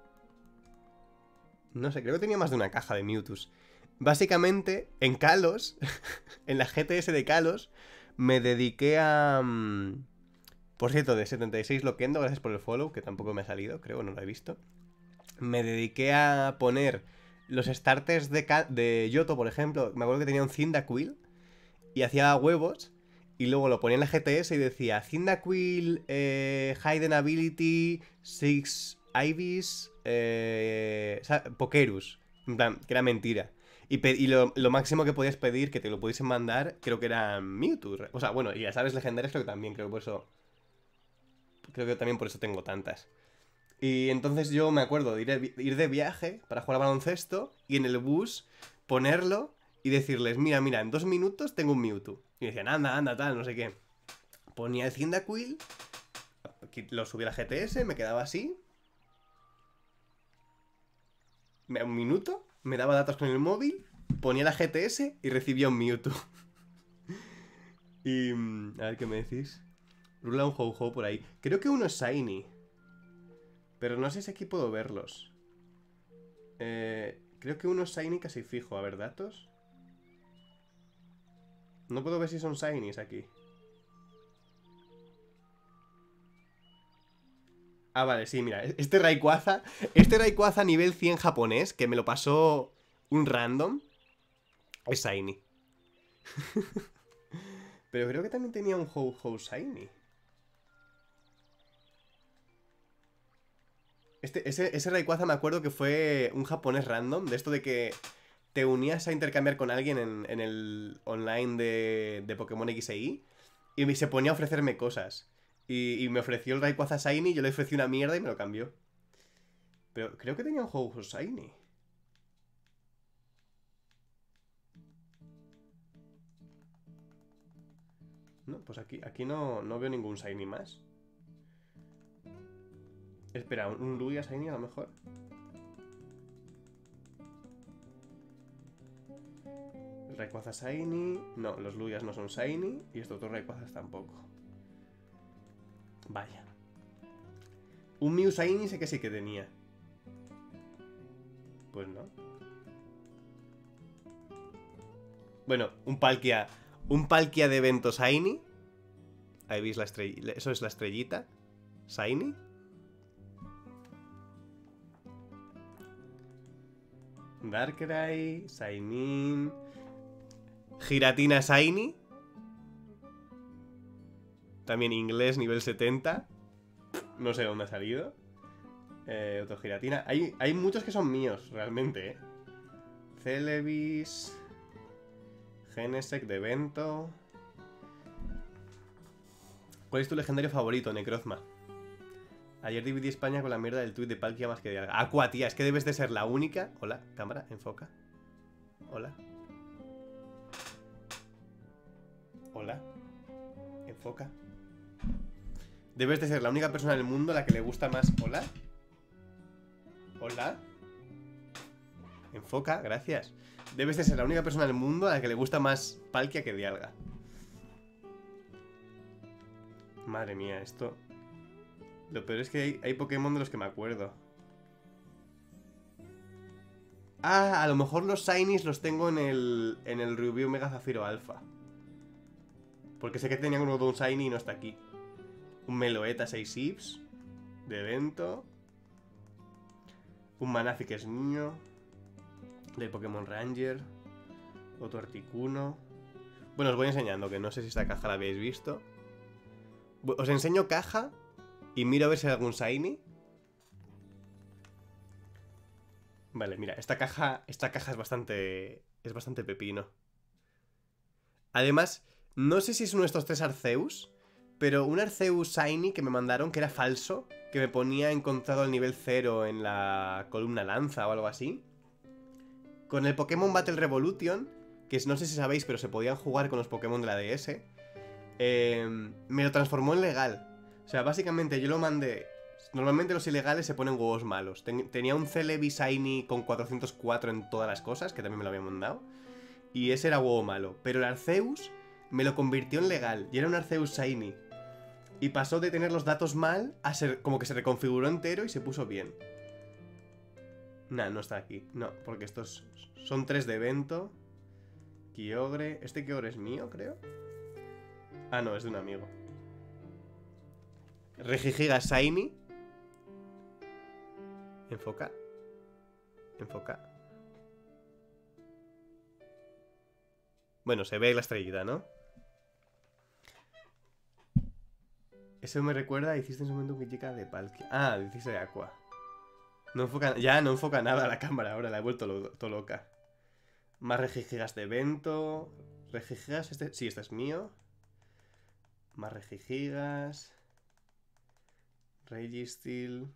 Speaker 1: No sé, creo que tenía más de una caja de Mewtwo's. Básicamente, en Kalos. En la GTS de Kalos. Me dediqué a... por cierto, de 76 Loquendo. Gracias por el follow, que tampoco me ha salido. Creo, no lo he visto. Me dediqué a poner... los starters de Yoto, por ejemplo. Me acuerdo que tenía un Cyndaquil y hacía huevos. Y luego lo ponía en la GTS y decía Cyndaquil, Hidden Ability, 6 Ibis, Pokerus. En plan, que era mentira. Y lo máximo que podías pedir, que te lo pudiesen mandar, creo que era Mewtwo. O sea, bueno, y las aves legendarias creo que también, creo que también por eso tengo tantas. Y entonces yo me acuerdo de ir de viaje para jugar a baloncesto y en el bus ponerlo y decirles, mira, en 2 minutos tengo un Mewtwo. Y decían, anda, tal, no sé qué. Ponía el Cyndaquil, lo subí a la GTS, me quedaba así. Un minuto, me daba datos con el móvil, ponía la GTS y recibía un Mewtwo. Y... a ver qué me decís. Rula un Ho-Ho por ahí. Creo que uno es Shiny. Pero no sé si aquí puedo verlos. Creo que uno es Shiny casi fijo. A ver, datos. No puedo ver si son Shinies aquí. Ah, vale, sí, mira. Este Rayquaza nivel 100 japonés, que me lo pasó un random, es Shiny. Pero creo que también tenía un Ho-Ho Shiny. Ese Rayquaza me acuerdo que fue un japonés random, de esto de que te unías a intercambiar con alguien en el online de Pokémon X e Y se ponía a ofrecerme cosas. Y me ofreció el Rayquaza Shiny, yo le ofrecí una mierda y me lo cambió. Pero creo que tenía un Ho-Ho Shiny. No, pues aquí no veo ningún Shiny más. Espera, ¿un Lugia Shiny a lo mejor? Rayquaza Shiny. No, los Lugias no son Shiny. Y estos otros Rayquazas tampoco. Vaya. Un Mew Shiny sé que sí que tenía. Pues no. Bueno, un Palkia. Un Palkia de evento Shiny. Ahí veis la estrella. Eso es la estrellita. Shiny. Darkrai, Shaymin, Giratina Shiny. También inglés nivel 70. No sé dónde ha salido. Otro Giratina. Hay muchos que son míos, realmente, ¿eh? Celebi. Genesect de evento. ¿Cuál es tu legendario favorito, Necrozma? Ayer dividí España con la mierda del tuit de Palkia más que de algo. Aqua, tía, es que debes de ser la única. Hola, cámara, enfoca. Hola. Hola. Enfoca. Debes de ser la única persona del mundo a la que le gusta más. Hola. Hola. Enfoca, gracias. Debes de ser la única persona del mundo a la que le gusta más Palkia que Dialga. Madre mía, esto... Lo peor es que hay Pokémon de los que me acuerdo. Ah, a lo mejor los Shinies los tengo en el Rubí Omega Zafiro Alpha. Porque sé que tenía uno de un Shiny y no está aquí. Un Meloetta 6 Sips de evento. Un Manafi que es niño. Del Pokémon Ranger. Otro Articuno. Bueno, os voy enseñando, que no sé si esta caja la habéis visto. Os enseño caja y miro a ver si hay algún Shiny. Vale, mira, esta caja es bastante pepino. Además, no sé si es uno de estos tres Arceus, pero un Arceus Shiny que me mandaron que era falso, que me ponía encontrado al nivel 0 en la columna lanza o algo así. Con el Pokémon Battle Revolution, que no sé si sabéis, pero se podían jugar con los Pokémon de la DS, me lo transformó en legal. O sea, básicamente yo lo mandé... Normalmente los ilegales se ponen huevos malos. Tenía un Celebi Shiny con 404 en todas las cosas, que también me lo habían mandado. Y ese era huevo malo. Pero el Arceus me lo convirtió en legal. Y era un Arceus Shiny. Y pasó de tener los datos mal a ser como que se reconfiguró entero y se puso bien. Nah, no está aquí. No, porque estos son 3 de evento. Kyogre. Este Kyogre es mío, creo. Ah, no, es de un amigo. Regigiga Shiny. Enfoca. Enfoca. Bueno, se ve la estrellita, ¿no? Eso me recuerda, hiciste en su momento un chica de Palkia. Ah, hiciste de Aqua. No enfoca, ya no enfoca nada la cámara, ahora la he vuelto todo loca. Más Regigigas de evento. Regigigas, este... Sí, este es mío. Más Regigigas. Registeel.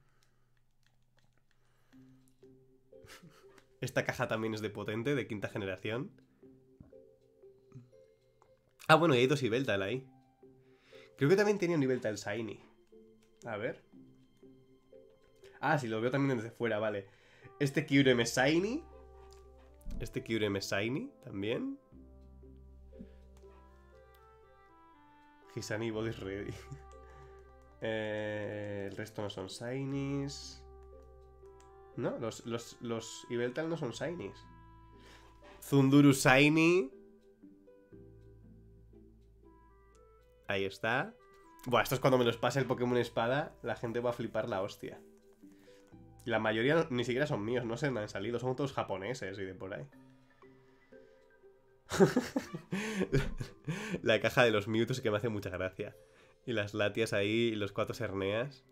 Speaker 1: Esta caja también es de potente, de quinta generación. Ah, bueno, y hay 2 Yveltal ahí. Creo que también tenía un Yveltal Shiny. A ver. Ah, sí, lo veo también desde fuera, vale. Este Kyurem es Shiny. Este Kyurem es Shiny también. Hisani Body Ready. El resto no son Shinies. No, los Yveltal no son Shinies. Zunduru Shiny. Ahí está. Buah, esto es cuando me los pase el Pokémon Espada. La gente va a flipar la hostia. La mayoría ni siquiera son míos, no se me han salido. Son todos japoneses y de por ahí. La caja de los Mewtwo sí que me hace mucha gracia. Y las Latias ahí, y los 4 Serneas.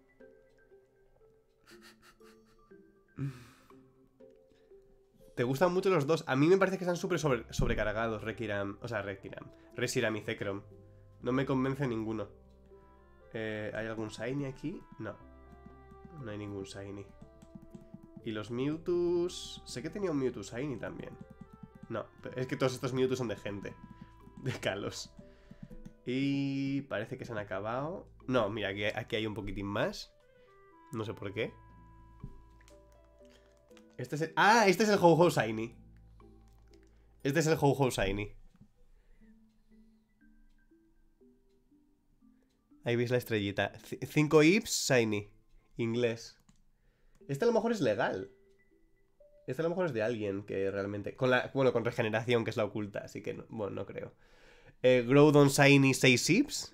Speaker 1: ¿Te gustan mucho los dos? A mí me parece que están súper sobrecargados, Rekiram. O sea, Rekiram. Reshiram y Zekrom. No me convence ninguno. ¿Hay algún Shiny aquí? No. No hay ningún Shiny. Y los Mewtwo's... Sé que tenía un Mewtwo Shiny también. No, es que todos estos Mewtwo son de gente. De Kalos. Y parece que se han acabado. No, mira, aquí hay un poquitín más. No sé por qué. Este es el... ¡Ah! Este es el Ho-Ho Shiny. Este es el Ho-Ho Shiny. Ahí veis la estrellita. 5 Ips Shiny. Inglés. Este a lo mejor es legal. Este a lo mejor es de alguien que realmente... Bueno, con regeneración, que es la oculta. Así que, bueno, no creo. Groudon Shiny 6 Ips.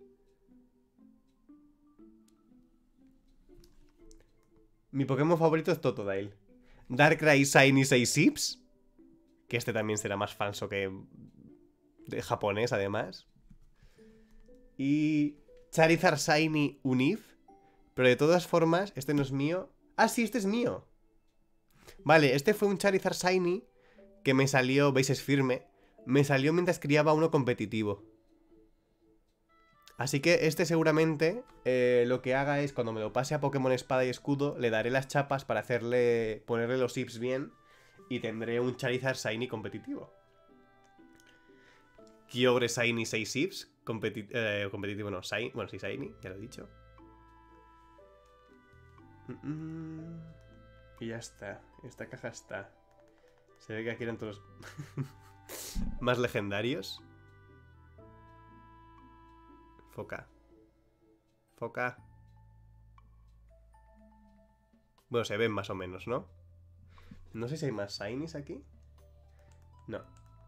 Speaker 1: Mi Pokémon favorito es Totodile. Darkrai Shiny 6 Ips. Que este también será más falso que... de japonés, además. Y... Charizard Shiny Unif. Pero de todas formas, este no es mío. ¡Ah, sí, este es mío! Vale, este fue un Charizard Shiny que me salió, veis, es firme. Me salió mientras criaba uno competitivo. Así que este seguramente lo que haga es, cuando me lo pase a Pokémon Espada y Escudo, le daré las chapas para ponerle los Ips bien y tendré un Charizard Shiny competitivo. Kyogre Shiny 6 Ips, competitivo no, Shiny, bueno, sí, Shiny, ya lo he dicho. Y ya está, esta caja está. Se ve que aquí eran todos más legendarios. Foca. Foca. Bueno, se ven más o menos, ¿no? No sé si hay más Shinies aquí. No.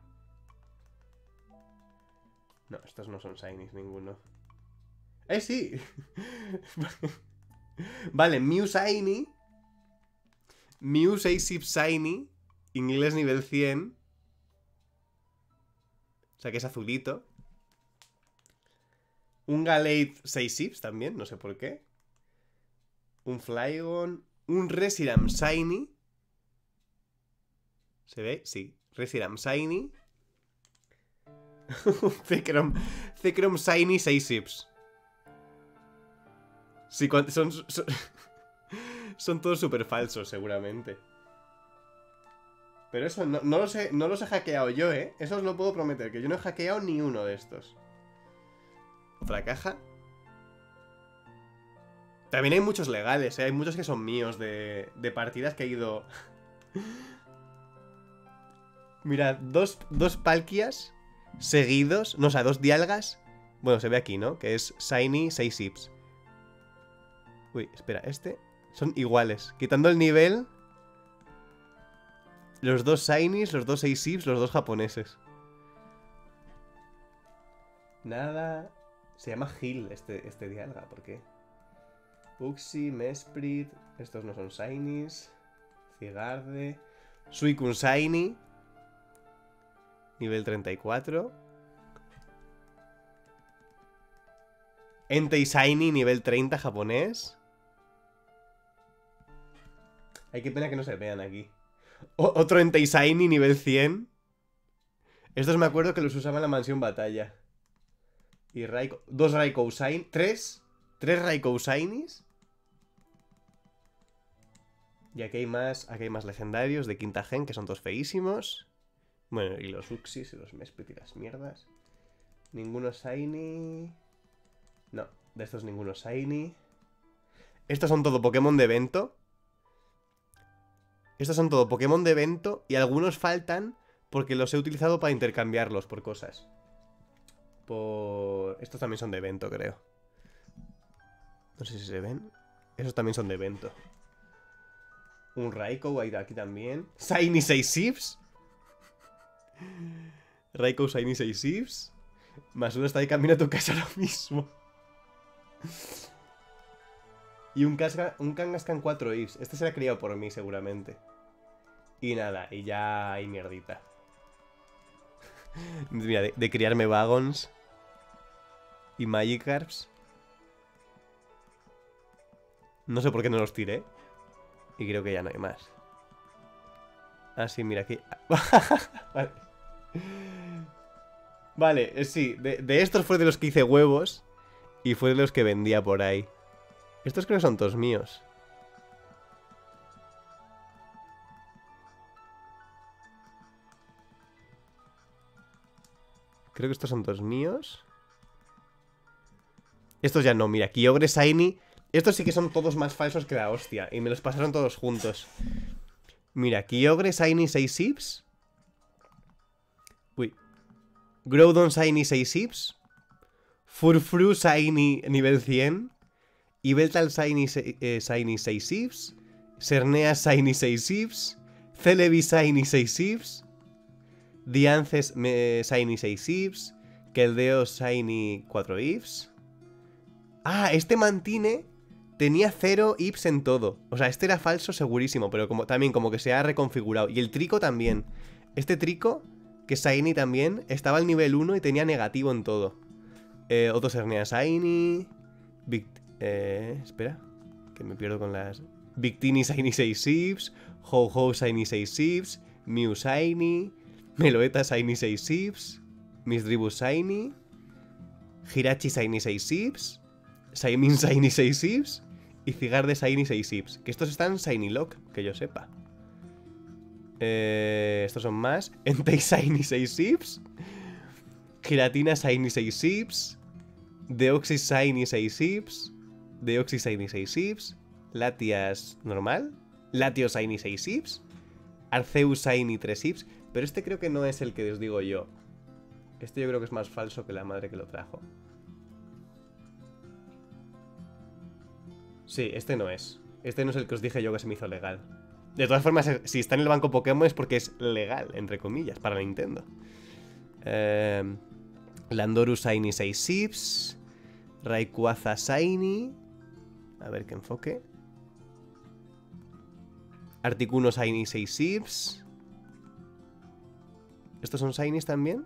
Speaker 1: No, estos no son Shinies ninguno. Sí! Vale, Mew Shiny. Mew 6 Ips Shiny. Inglés nivel 100. O sea que es azulito. Un Galate 6 Ips también, no sé por qué. Un Flygon. Un Reshiram Shiny. ¿Se ve? Sí. Reshiram Shiny. Zekrom Shiny 6 Ips. Sí, son todos súper falsos, seguramente. Pero eso no los he hackeado yo, ¿eh? Eso os lo puedo prometer, que yo no he hackeado ni uno de estos. Otra caja. También hay muchos legales, ¿eh? Hay muchos que son míos de partidas que he ido... Mirad, dos Palkias seguidos. No, o sea, 2 Dialgas. Bueno, se ve aquí, ¿no? Que es Shiny 6 Ips. Uy, espera, son iguales. Quitando el nivel... Los 2 Shinies, los 2 6 Ips, los 2 japoneses. Nada... Se llama Gil este Dialga, ¿por qué? Uxie, Mesprit... Estos no son Shinies. Cigarde... Suicune Shiny... Nivel 34. Entei Shiny, nivel 30, japonés. Ay, qué pena que no se vean aquí. Otro Entei Shiny, nivel 100. Estos me acuerdo que los usaba en la mansión batalla. Y Raikou... 2 Raikou Shiny... 3 Raikou Shinies. Y aquí hay más legendarios de quinta gen, que son todos feísimos. Bueno, y los Uxies y los Mesprit y las mierdas. Ninguno Shiny. No, de estos ninguno Shiny. Estos son todo Pokémon de evento. Estos son todo Pokémon de evento y algunos faltan porque los he utilizado para intercambiarlos por cosas. Estos también son de evento, creo. No sé si se ven. Esos también son de evento. Un Raikou hay aquí también. Shiny 6 Sips. Raikou Shiny 6 Sips. Más uno está de camino a tu casa ahora mismo. Y un Kangaskhan 4 Ifs. Este será criado por mí seguramente. Y nada, y ya hay mierdita. Mira, de criarme Wagons y Magikarps. No sé por qué no los tiré. Y creo que ya no hay más. Ah, sí, mira aquí. Vale. Vale, sí. De estos fue de los que hice huevos. Y fue de los que vendía por ahí. Estos creo que son todos míos. Creo que estos son todos míos. Estos ya no, mira, Kyogre, Shiny. Estos sí que son todos más falsos que la hostia. Y me los pasaron todos juntos. Mira, Kyogre, Shiny 6 Sips. Uy. Groudon, Shiny 6 Sips. Furfru, Shiny nivel 100. Yveltal, Shiny 6 Sips. Cernea, Shiny 6 Sips. Celebi, Shiny 6 Sips. Diances, Shiny 6 Sips. Keldeo, Shiny 4 Ifs. Ah, este Mantine tenía 0 Ips en todo. O sea, este era falso segurísimo, pero también como que se ha reconfigurado. Y el Trico también. Este Trico, que es Shiny también, estaba al nivel 1 y tenía negativo en todo. Otro Cernea Shiny. Espera, que me pierdo con las... Victini Shiny 6 Sips. Ho-Ho Shiny 6 Sips. Mew Shiny. Meloetta Shiny 6 Sips. Misdreavus Shiny. Hirachi Shiny 6 Sips. Shaymin Shiny 6 Sips. Y Cigarde Shiny 6 Sips. Que estos están Shiny Lock, que yo sepa. Estos son más. Entei Shiny 6 Sips. Giratina Shiny 6 Sips. Deoxys Shiny 6 Sips. Deoxys Shiny 6 Sips. Latias normal. Latios Shiny 6 Sips. Arceus Shiny 3 Sips. Pero este creo que no es el que os digo yo. Este yo creo que es más falso que la madre que lo trajo. Sí, este no es. Este no es el que os dije yo que se me hizo legal. De todas formas, si está en el banco Pokémon es porque es legal, entre comillas, para Nintendo. Landorus Shiny 6 Sips. Rayquaza Shiny. A ver qué enfoque. Articuno Shiny 6 Sips. ¿Estos son Shinies también?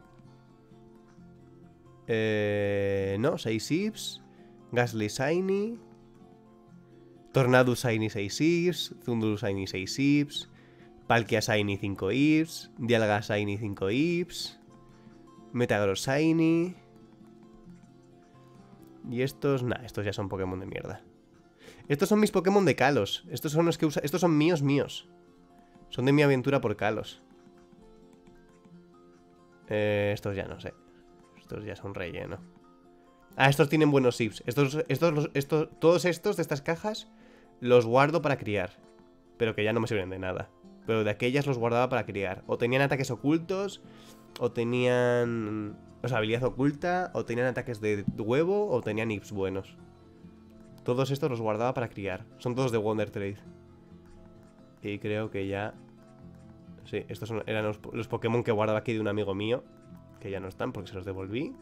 Speaker 1: No, 6 Sips. Gastly Shiny. Tornadus Shiny 6 Sips. Thundurus Shiny 6 Sips. Palkia Shiny 5 Ips. Dialga Shiny 5 Ips. Metagross Shiny. Y estos... Nah, estos ya son Pokémon de mierda. Estos son mis Pokémon de Kalos. Estos son los que usa... Estos son míos. Son de mi aventura por Kalos. Estos ya no sé. Estos ya son relleno. Ah, estos tienen buenos Sips. Todos estos de estas cajas los guardo para criar. Pero que ya no me sirven de nada. Pero de aquellas los guardaba para criar. O tenían ataques ocultos. O tenían... O sea, habilidad oculta. O tenían ataques de huevo. O tenían Ips buenos. Todos estos los guardaba para criar. Son todos de Wonder Trade. Y creo que ya... Sí, estos eran los Pokémon que guardaba aquí de un amigo mío. Que ya no están porque se los devolví.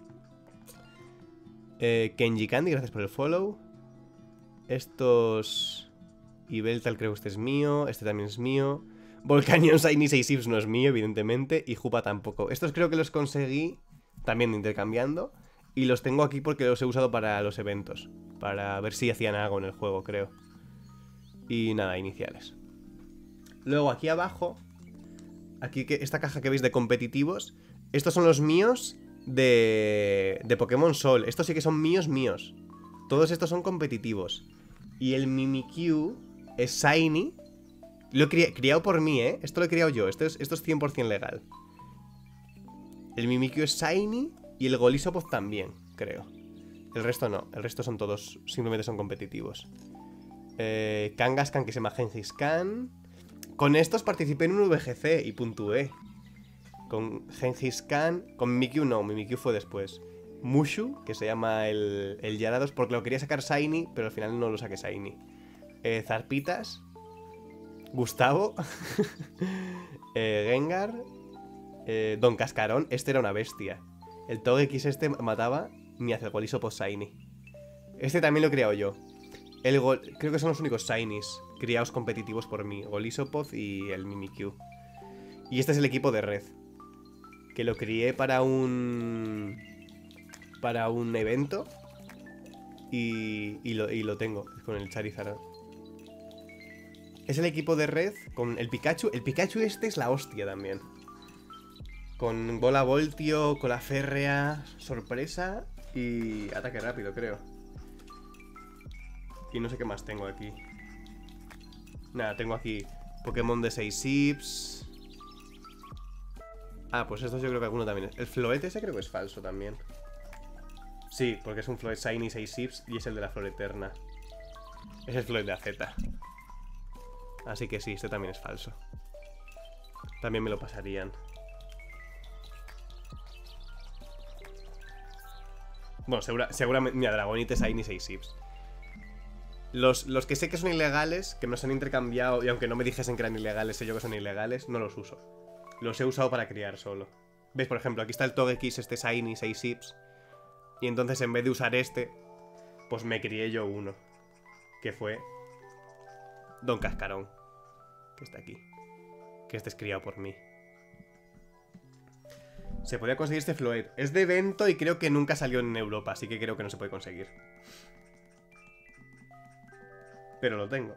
Speaker 1: Kenji Candy, gracias por el follow. Estos... Yveltal creo que este es mío. Este también es mío. Volcanion Shiny 6 Sips no es mío, evidentemente. Y Jupa tampoco. Estos creo que los conseguí también intercambiando. Y los tengo aquí porque los he usado para los eventos. Para ver si hacían algo en el juego, creo. Y nada, iniciales. Luego aquí abajo... Aquí esta caja que veis de competitivos. Estos son los míos de Pokémon Sol. Estos sí que son míos. Todos estos son competitivos. Y el Mimikyu es Shiny. Lo he criado por mí, ¿eh? Esto lo he criado yo. Esto es 100% legal. El Mimikyu es Shiny. Y el Golisopod también, creo. El resto no. El resto son todos... Simplemente son competitivos. Kangaskhan, que se llama Genghis Khan. Con estos participé en un VGC y puntué. Con Genghis Khan. Con Mimikyu no, Mimikyu fue después. Mushu, que se llama el Gyarados, porque lo quería sacar Shiny, pero al final no lo saqué Shiny. Zarpitas. Gustavo. Gengar. Don Cascarón. Este era una bestia. El Togekiss este mataba ni hace el Golisopod Shiny. Este también lo he criado yo. Creo que son los únicos Shinies criados competitivos por mí. Golisopod y el Mimikyu. Y este es el equipo de Red. Que lo crié para un evento. Y lo tengo con el Charizard. Es el equipo de Red con el Pikachu. El Pikachu este es la hostia también. Con bola voltio, cola férrea, sorpresa y ataque rápido, creo. Y no sé qué más tengo aquí. Nada, tengo aquí Pokémon de 6 Sips. Ah, pues estos yo creo que alguno también es. El Floet ese creo que es falso también. Sí, porque es un Floet Shiny 6 Sips y es el de la Flor Eterna. Es el Floet de AZ. Así que sí, este también es falso. También me lo pasarían. Bueno, seguramente... Mira, Dragonite Shiny 6 Sips. Los que sé que son ilegales, que me los han intercambiado, y aunque no me dijesen que eran ilegales, sé yo que son ilegales, no los uso. Los he usado para criar solo. ¿Ves? Por ejemplo, aquí está el Togekiss, este Shiny 6 Sips. Y entonces en vez de usar este, pues me crié yo uno. Que fue Don Cascarón. Que está aquí. Que este es criado por mí. Se podía conseguir este Floet. Es de evento y creo que nunca salió en Europa, así que creo que no se puede conseguir. Pero lo tengo.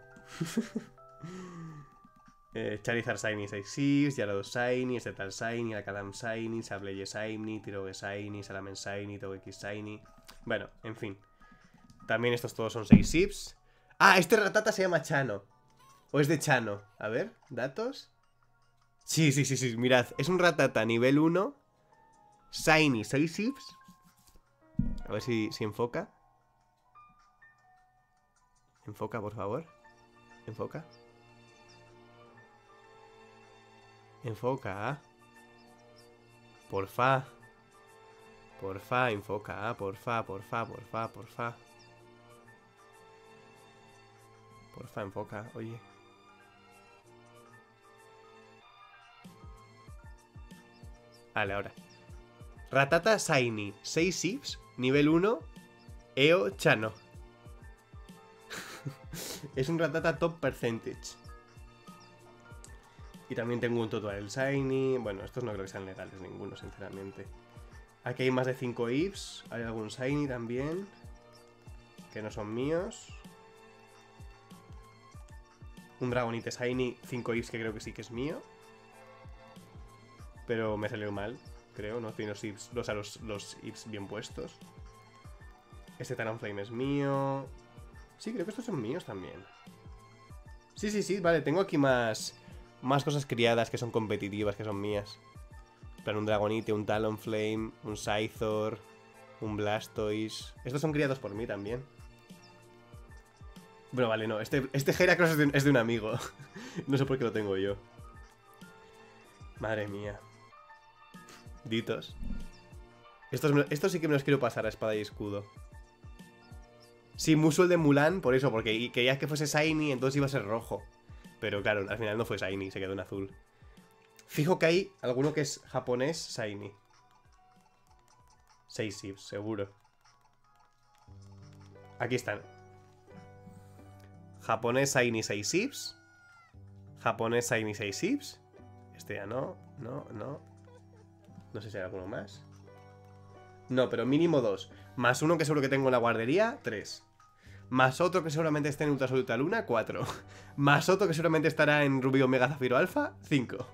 Speaker 1: Charizard Shiny 6 Sips, Gyarados Shiny, Estetal Shiny, Alakazam Shiny, Sableye Shiny, Tirogue Shiny, Salamen Shiny, Togekiss Shiny. Bueno, en fin. También estos todos son 6 Sips. Ah, este Ratata se llama Chano. ¿O es de Chano? A ver, datos. Sí, mirad. Es un Ratata nivel 1. Shiny 6 Sips. A ver si enfoca. Enfoca, por favor. Enfoca. Enfoca. Porfa. Porfa, enfoca. Porfa. Porfa, enfoca, oye. Vale, ahora. Ratata Shiny 6 Sips, nivel 1, EO Chano. Es un Ratata top percentage. Y también tengo un Totoal Shiny. Bueno, estos no creo que sean legales ninguno, sinceramente. Aquí hay más de 5 IVs. Hay algún Shiny también, que no son míos. Un Dragonite Shiny 5 IVs que creo que sí que es mío. Pero me salió mal, creo. No tiene los IVs bien puestos. Este Talonflame es mío. Sí, creo que estos son míos también. Sí, vale, tengo aquí más cosas criadas que son competitivas, que son mías. En plan, un Dragonite, un Talonflame, un Scythor, un Blastoise. Estos son criados por mí también. Bueno, vale, no. Este Heracross es de un amigo. No sé por qué lo tengo yo. Madre mía. Ditos. Estos sí que me los quiero pasar a espada y escudo. Sí, Mushu el de Mulan, por eso, porque querías que fuese Shiny, entonces iba a ser rojo. Pero claro, al final no fue Shiny, se quedó en azul. Fijo que hay alguno que es japonés Shiny. 6 Sips, seguro. Aquí están. Japonés Shiny 6 Sips. Japonés Shiny 6 Sips. Este ya no. No sé si hay alguno más. No, pero mínimo 2. Más uno que seguro que tengo en la guardería, 3. Más otro que seguramente esté en Ultra Absoluta Luna, 4. Más otro que seguramente estará en Rubí Omega Zafiro Alpha, 5.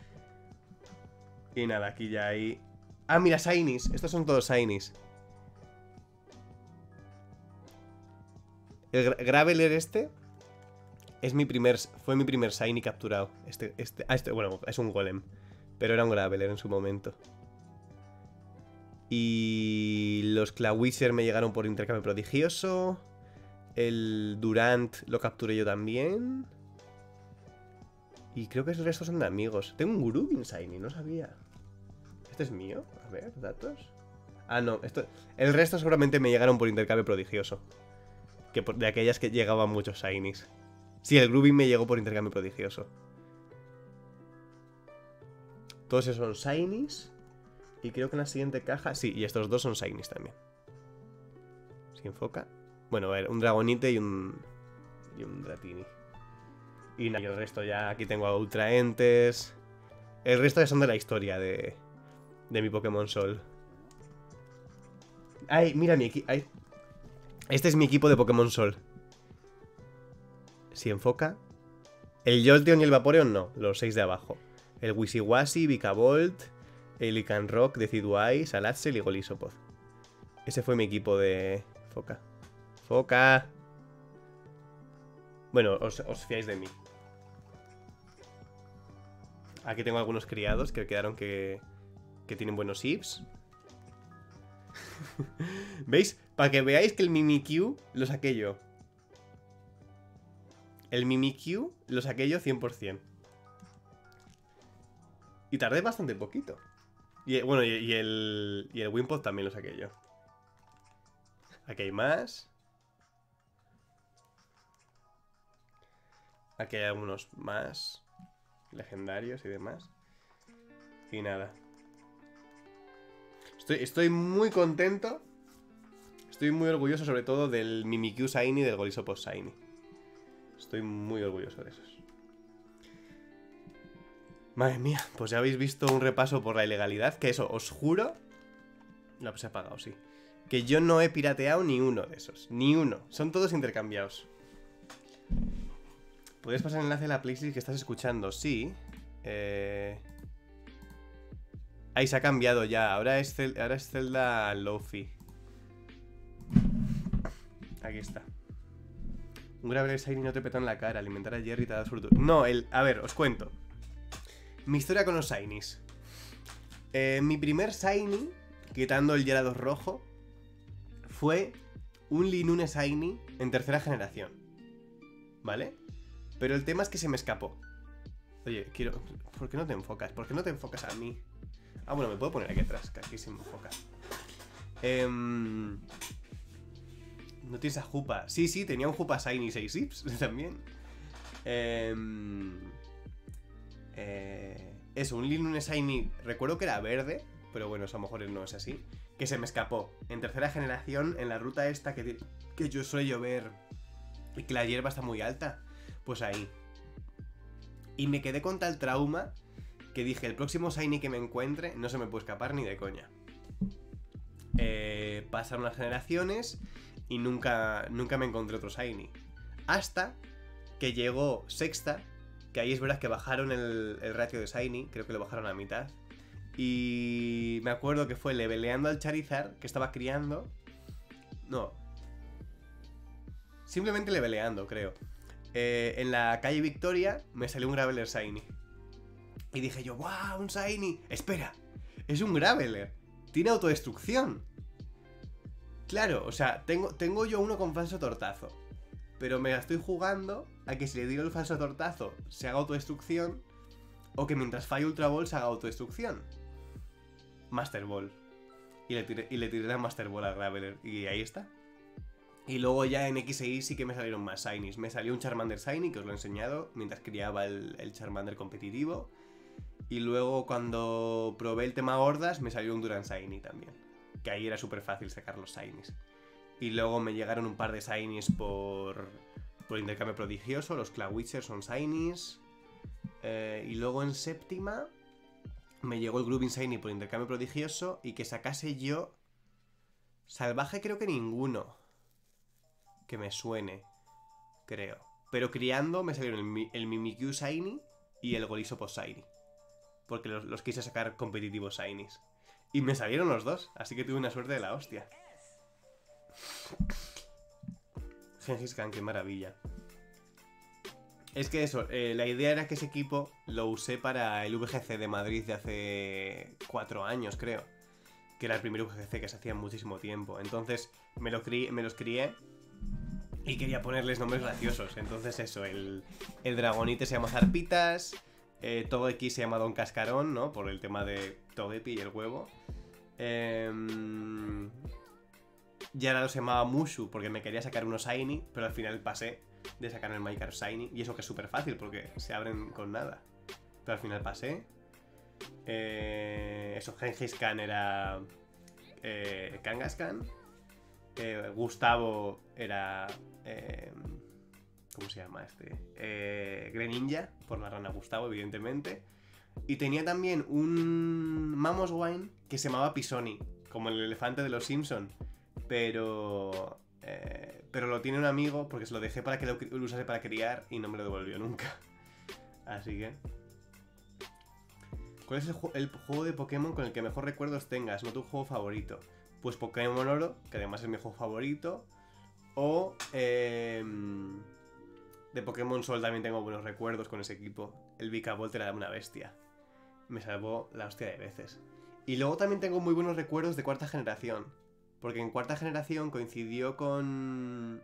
Speaker 1: Y nada, aquí ya hay... Ah, mira, Shinies. Estos son todos Shinies. El Graveler este fue mi primer Shiny capturado. Bueno, es un Golem, pero era un Graveler en su momento. Y los Clawitzer me llegaron por intercambio prodigioso. El Durant lo capturé yo también. Y creo que el resto son de amigos. Tengo un Groovin Shiny, no sabía. ¿Este es mío? A ver, datos. Ah, no, esto... El resto seguramente me llegaron por intercambio prodigioso. De aquellas que llegaban muchos Shinies. Sí, el Groovin me llegó por intercambio prodigioso. Todos esos son Shinies. Y creo que en la siguiente caja... Sí, y estos dos son Shinies también. Si enfoca... Bueno, a ver, un Dragonite y un Dratini. Y nada, y el resto ya... Aquí tengo a Ultraentes. El resto ya son de la historia de mi Pokémon Sol. Ay, mira mi equipo... Este es mi equipo de Pokémon Sol. Si enfoca... El Jolteon y el Vaporeon no, los 6 de abajo. El Wisiwasi, Vikavolt, el Lycanroc, Decidueye, Salazzle y Golisopod. Ese fue mi equipo de... Foca. ¡Foca! Bueno, os fiáis de mí. Aquí tengo algunos criados que quedaron que tienen buenos IVs. ¿Veis? Para que veáis que el Mimikyu lo saqué yo. El Mimikyu lo saqué yo 100%. Y tardé bastante poquito. Y bueno, y el Wimpod también lo saqué yo. Aquí hay más. Aquí hay algunos más legendarios y demás. Y nada. Estoy muy contento. Estoy muy orgulloso sobre todo del Mimikyu Shiny y del Golisopod Shiny. Estoy muy orgulloso de esos. Madre mía, pues ya habéis visto un repaso por la ilegalidad. Que eso, os juro. No, pues se ha apagado, sí. Que yo no he pirateado ni uno de esos. Ni uno. Son todos intercambiados. ¿Puedes pasar el enlace a la playlist que estás escuchando? Sí. Ahí se ha cambiado ya. Ahora es Zelda Lofi. Aquí está. Un Graveler Shiny no te petó en la cara. Alimentar a Jerry te da fruto. No, a ver, os cuento. Mi historia con los Shinies. Mi primer Shiny, quitando el Gyarados rojo, fue un Linune Shiny en tercera generación. ¿Vale? Pero el tema es que se me escapó. Oye, quiero... ¿Por qué no te enfocas? ¿Por qué no te enfocas a mí? Ah, bueno, me puedo poner aquí atrás, que aquí se me enfoca. No tienes a Jupa. Sí, tenía un Jupa Shiny 6 Zips también. Eso, un Linune Shiny. Recuerdo que era verde, pero bueno, eso a lo mejor no es así. Que se me escapó. En tercera generación, en la ruta esta que yo suelo llover y que la hierba está muy alta. Pues ahí. Y me quedé con tal trauma que dije, el próximo Shiny que me encuentre no se me puede escapar ni de coña. Pasaron las generaciones y nunca me encontré otro Shiny. Hasta que llegó sexta, que ahí es verdad que bajaron el ratio de Shiny, creo que lo bajaron a mitad. Y me acuerdo que fue leveleando al Charizard, que estaba criando. No. Simplemente leveleando, creo. En la calle Victoria me salió un Graveler Shiny. Y dije yo, ¡wow! ¡Un Shiny! ¡Espera! ¡Es un Graveler! ¡Tiene autodestrucción! Claro, o sea, tengo yo uno con falso tortazo. Pero me la estoy jugando a que si le digo el falso tortazo se haga autodestrucción. O que mientras falle Ultra Ball se haga autodestrucción. Master Ball. Y le tiré la Master Ball al Graveler. Y ahí está. Y luego ya en X e Y sí que me salieron más Shinies. Me salió un Charmander Shiny, que os lo he enseñado, mientras criaba el Charmander competitivo. Y luego cuando probé el tema hordas, me salió un Durant Shiny también. Que ahí era súper fácil sacar los Shinies. Y luego me llegaron un par de Shinies por intercambio prodigioso. Los Clawitcher son Shinies. Y luego en séptima me llegó el Groovin Shiny por intercambio prodigioso. Y que sacase yo... Salvaje creo que ninguno que me suene, creo. Pero criando me salieron el Mimikyu Shiny y el Golisopod Shiny. Porque los quise sacar competitivos Shinies. Y me salieron los dos, así que tuve una suerte de la hostia. Gengis Khan, qué maravilla. Es que eso, la idea era que ese equipo lo usé para el VGC de Madrid de hace 4 años, creo. Que era el primer VGC que se hacía en muchísimo tiempo. Entonces me los crié. Y quería ponerles nombres graciosos. Entonces eso, el Dragonite se llama Zarpitas, Togepi se llama Don Cascarón, ¿no? Por el tema de Togepi y el huevo. Gyarados se llamaba Mushu porque me quería sacar unos Shiny, pero al final pasé de sacar el Magikarp Shiny. Y eso que es súper fácil porque se abren con nada. Pero al final pasé. Eso, Gengis Khan era Kangaskhan. Gustavo era... ¿cómo se llama este? Greninja, por la rana Gustavo, evidentemente. Y tenía también un Mamoswine que se llamaba Pisoni, como el elefante de los Simpson. Pero lo tiene un amigo porque se lo dejé para que lo usase para criar y no me lo devolvió nunca. Así que... ¿Cuál es el juego de Pokémon con el que mejor recuerdos tengas? No tu juego favorito. Pues Pokémon Oro, que además es mi juego favorito. O de Pokémon Sol también tengo buenos recuerdos con ese equipo. El Vikavolt era una bestia. Me salvó la hostia de veces. Y luego también tengo muy buenos recuerdos de cuarta generación. Porque en cuarta generación coincidió con...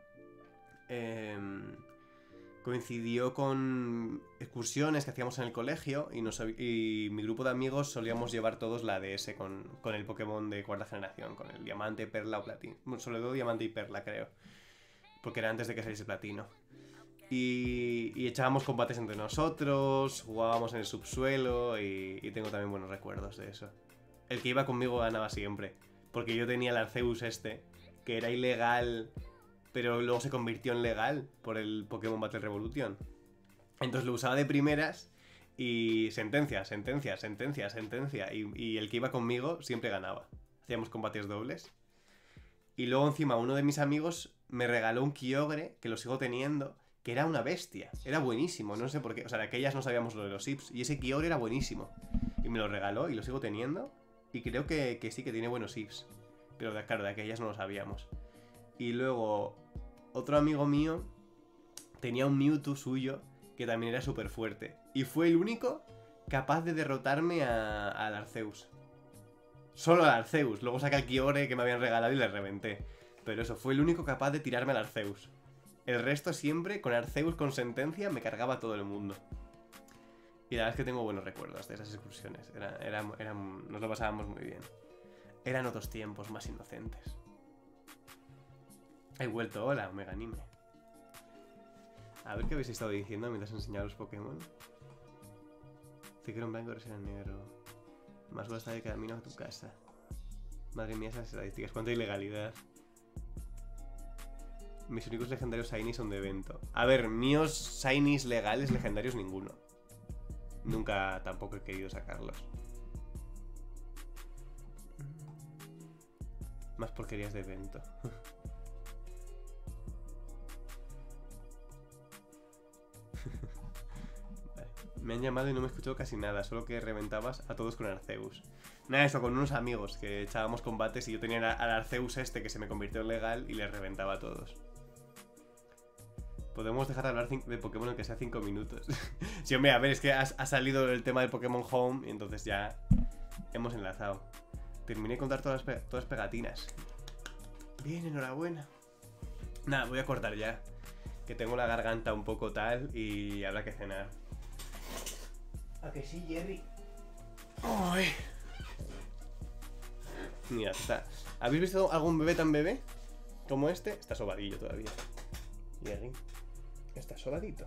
Speaker 1: coincidió con excursiones que hacíamos en el colegio y mi grupo de amigos solíamos llevar todos la DS con el Pokémon de cuarta generación, con el Diamante, Perla o Platino. Sobre todo Diamante y Perla, creo. Porque era antes de que saliese Platino. Y echábamos combates entre nosotros, jugábamos en el subsuelo y tengo también buenos recuerdos de eso. El que iba conmigo ganaba siempre. Porque yo tenía el Arceus este, que era ilegal, pero luego se convirtió en legal por el Pokémon Battle Revolution. Entonces lo usaba de primeras y sentencia. Y el que iba conmigo siempre ganaba. Hacíamos combates dobles. Y luego encima uno de mis amigos me regaló un Kyogre, que lo sigo teniendo, que era una bestia. Era buenísimo, no sé por qué. O sea, de aquellas no sabíamos lo de los Ips. Y ese Kyogre era buenísimo. Y me lo regaló y lo sigo teniendo. Y creo que sí, que tiene buenos Ips. Pero claro, de aquellas no lo sabíamos. Y luego, otro amigo mío tenía un Mewtwo suyo que también era súper fuerte. Y fue el único capaz de derrotarme al Arceus. Solo al Arceus. Luego saqué el Kyogre que me habían regalado y le reventé. Pero eso, fue el único capaz de tirarme al Arceus. El resto siempre, con Arceus con sentencia, me cargaba a todo el mundo. Y la verdad es que tengo buenos recuerdos de esas excursiones. Nos lo pasábamos muy bien. Eran otros tiempos más inocentes. He vuelto, hola, Omega Anime. A ver qué habéis estado diciendo mientras enseñaba los Pokémon. Ciclo en blanco, en negro. Más gusta de camino a tu casa. Madre mía, esas estadísticas. Cuánta ilegalidad. Mis únicos legendarios Shinies son de evento. A ver, míos Shinies legales, legendarios ninguno. Nunca tampoco he querido sacarlos. Más porquerías de evento. Vale. Me han llamado y no me he escuchado casi nada, solo que reventabas a todos con Arceus. Nada, eso, con unos amigos que echábamos combates y yo tenía al Arceus este que se me convirtió en legal y les reventaba a todos. Podemos dejar de hablar de Pokémon aunque sea 5 minutos. Sí, hombre, a ver, es que ha salido el tema del Pokémon Home y entonces ya hemos enlazado. Terminé de contar todas las pegatinas. Bien, enhorabuena. Nada, voy a cortar ya. Que tengo la garganta un poco tal y habrá que cenar. ¿A que sí, Jerry? ¡Ay! Mira, está. ¿Habéis visto algún bebé tan bebé como este? Está sobadillo todavía. Jerry. Está sobadito.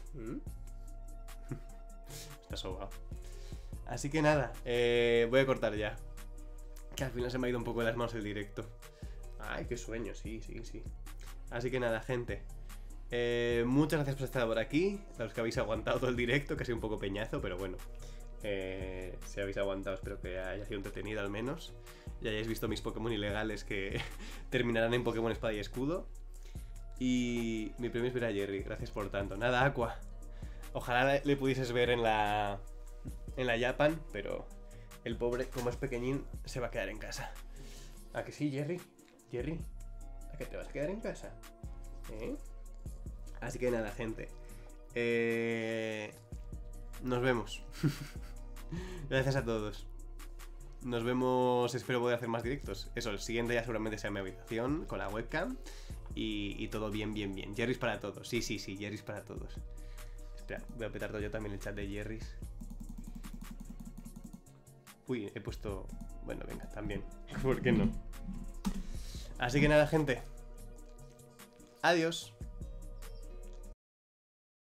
Speaker 1: Está sobado. Así que nada, voy a cortar ya. Que al final se me ha ido un poco de las manos el directo. Ay, qué sueño, sí. Así que nada, gente. Muchas gracias por estar por aquí. A los que habéis aguantado todo el directo, que ha sido un poco peñazo, pero bueno. Si habéis aguantado, espero que haya sido entretenido al menos. Y hayáis visto mis Pokémon ilegales que terminarán en Pokémon Espada y Escudo. Y mi premio es ver a Jerry. Gracias por tanto. Nada, Aqua. Ojalá le pudieses ver en la Japan, pero el pobre, como es pequeñín, se va a quedar en casa. ¿A que sí, Jerry? Jerry, ¿a que te vas a quedar en casa? Así que nada, gente. Nos vemos. Gracias a todos. Nos vemos, espero poder hacer más directos. Eso, el siguiente ya seguramente sea mi habitación con la webcam. Y todo bien, bien, bien. Jerry's para todos. Sí, sí, sí, Jerry's para todos. Espera, voy a petar todo yo también el chat de Jerry's. Uy, he puesto... Bueno, venga, también. ¿Por qué no? Así que nada, gente. Adiós.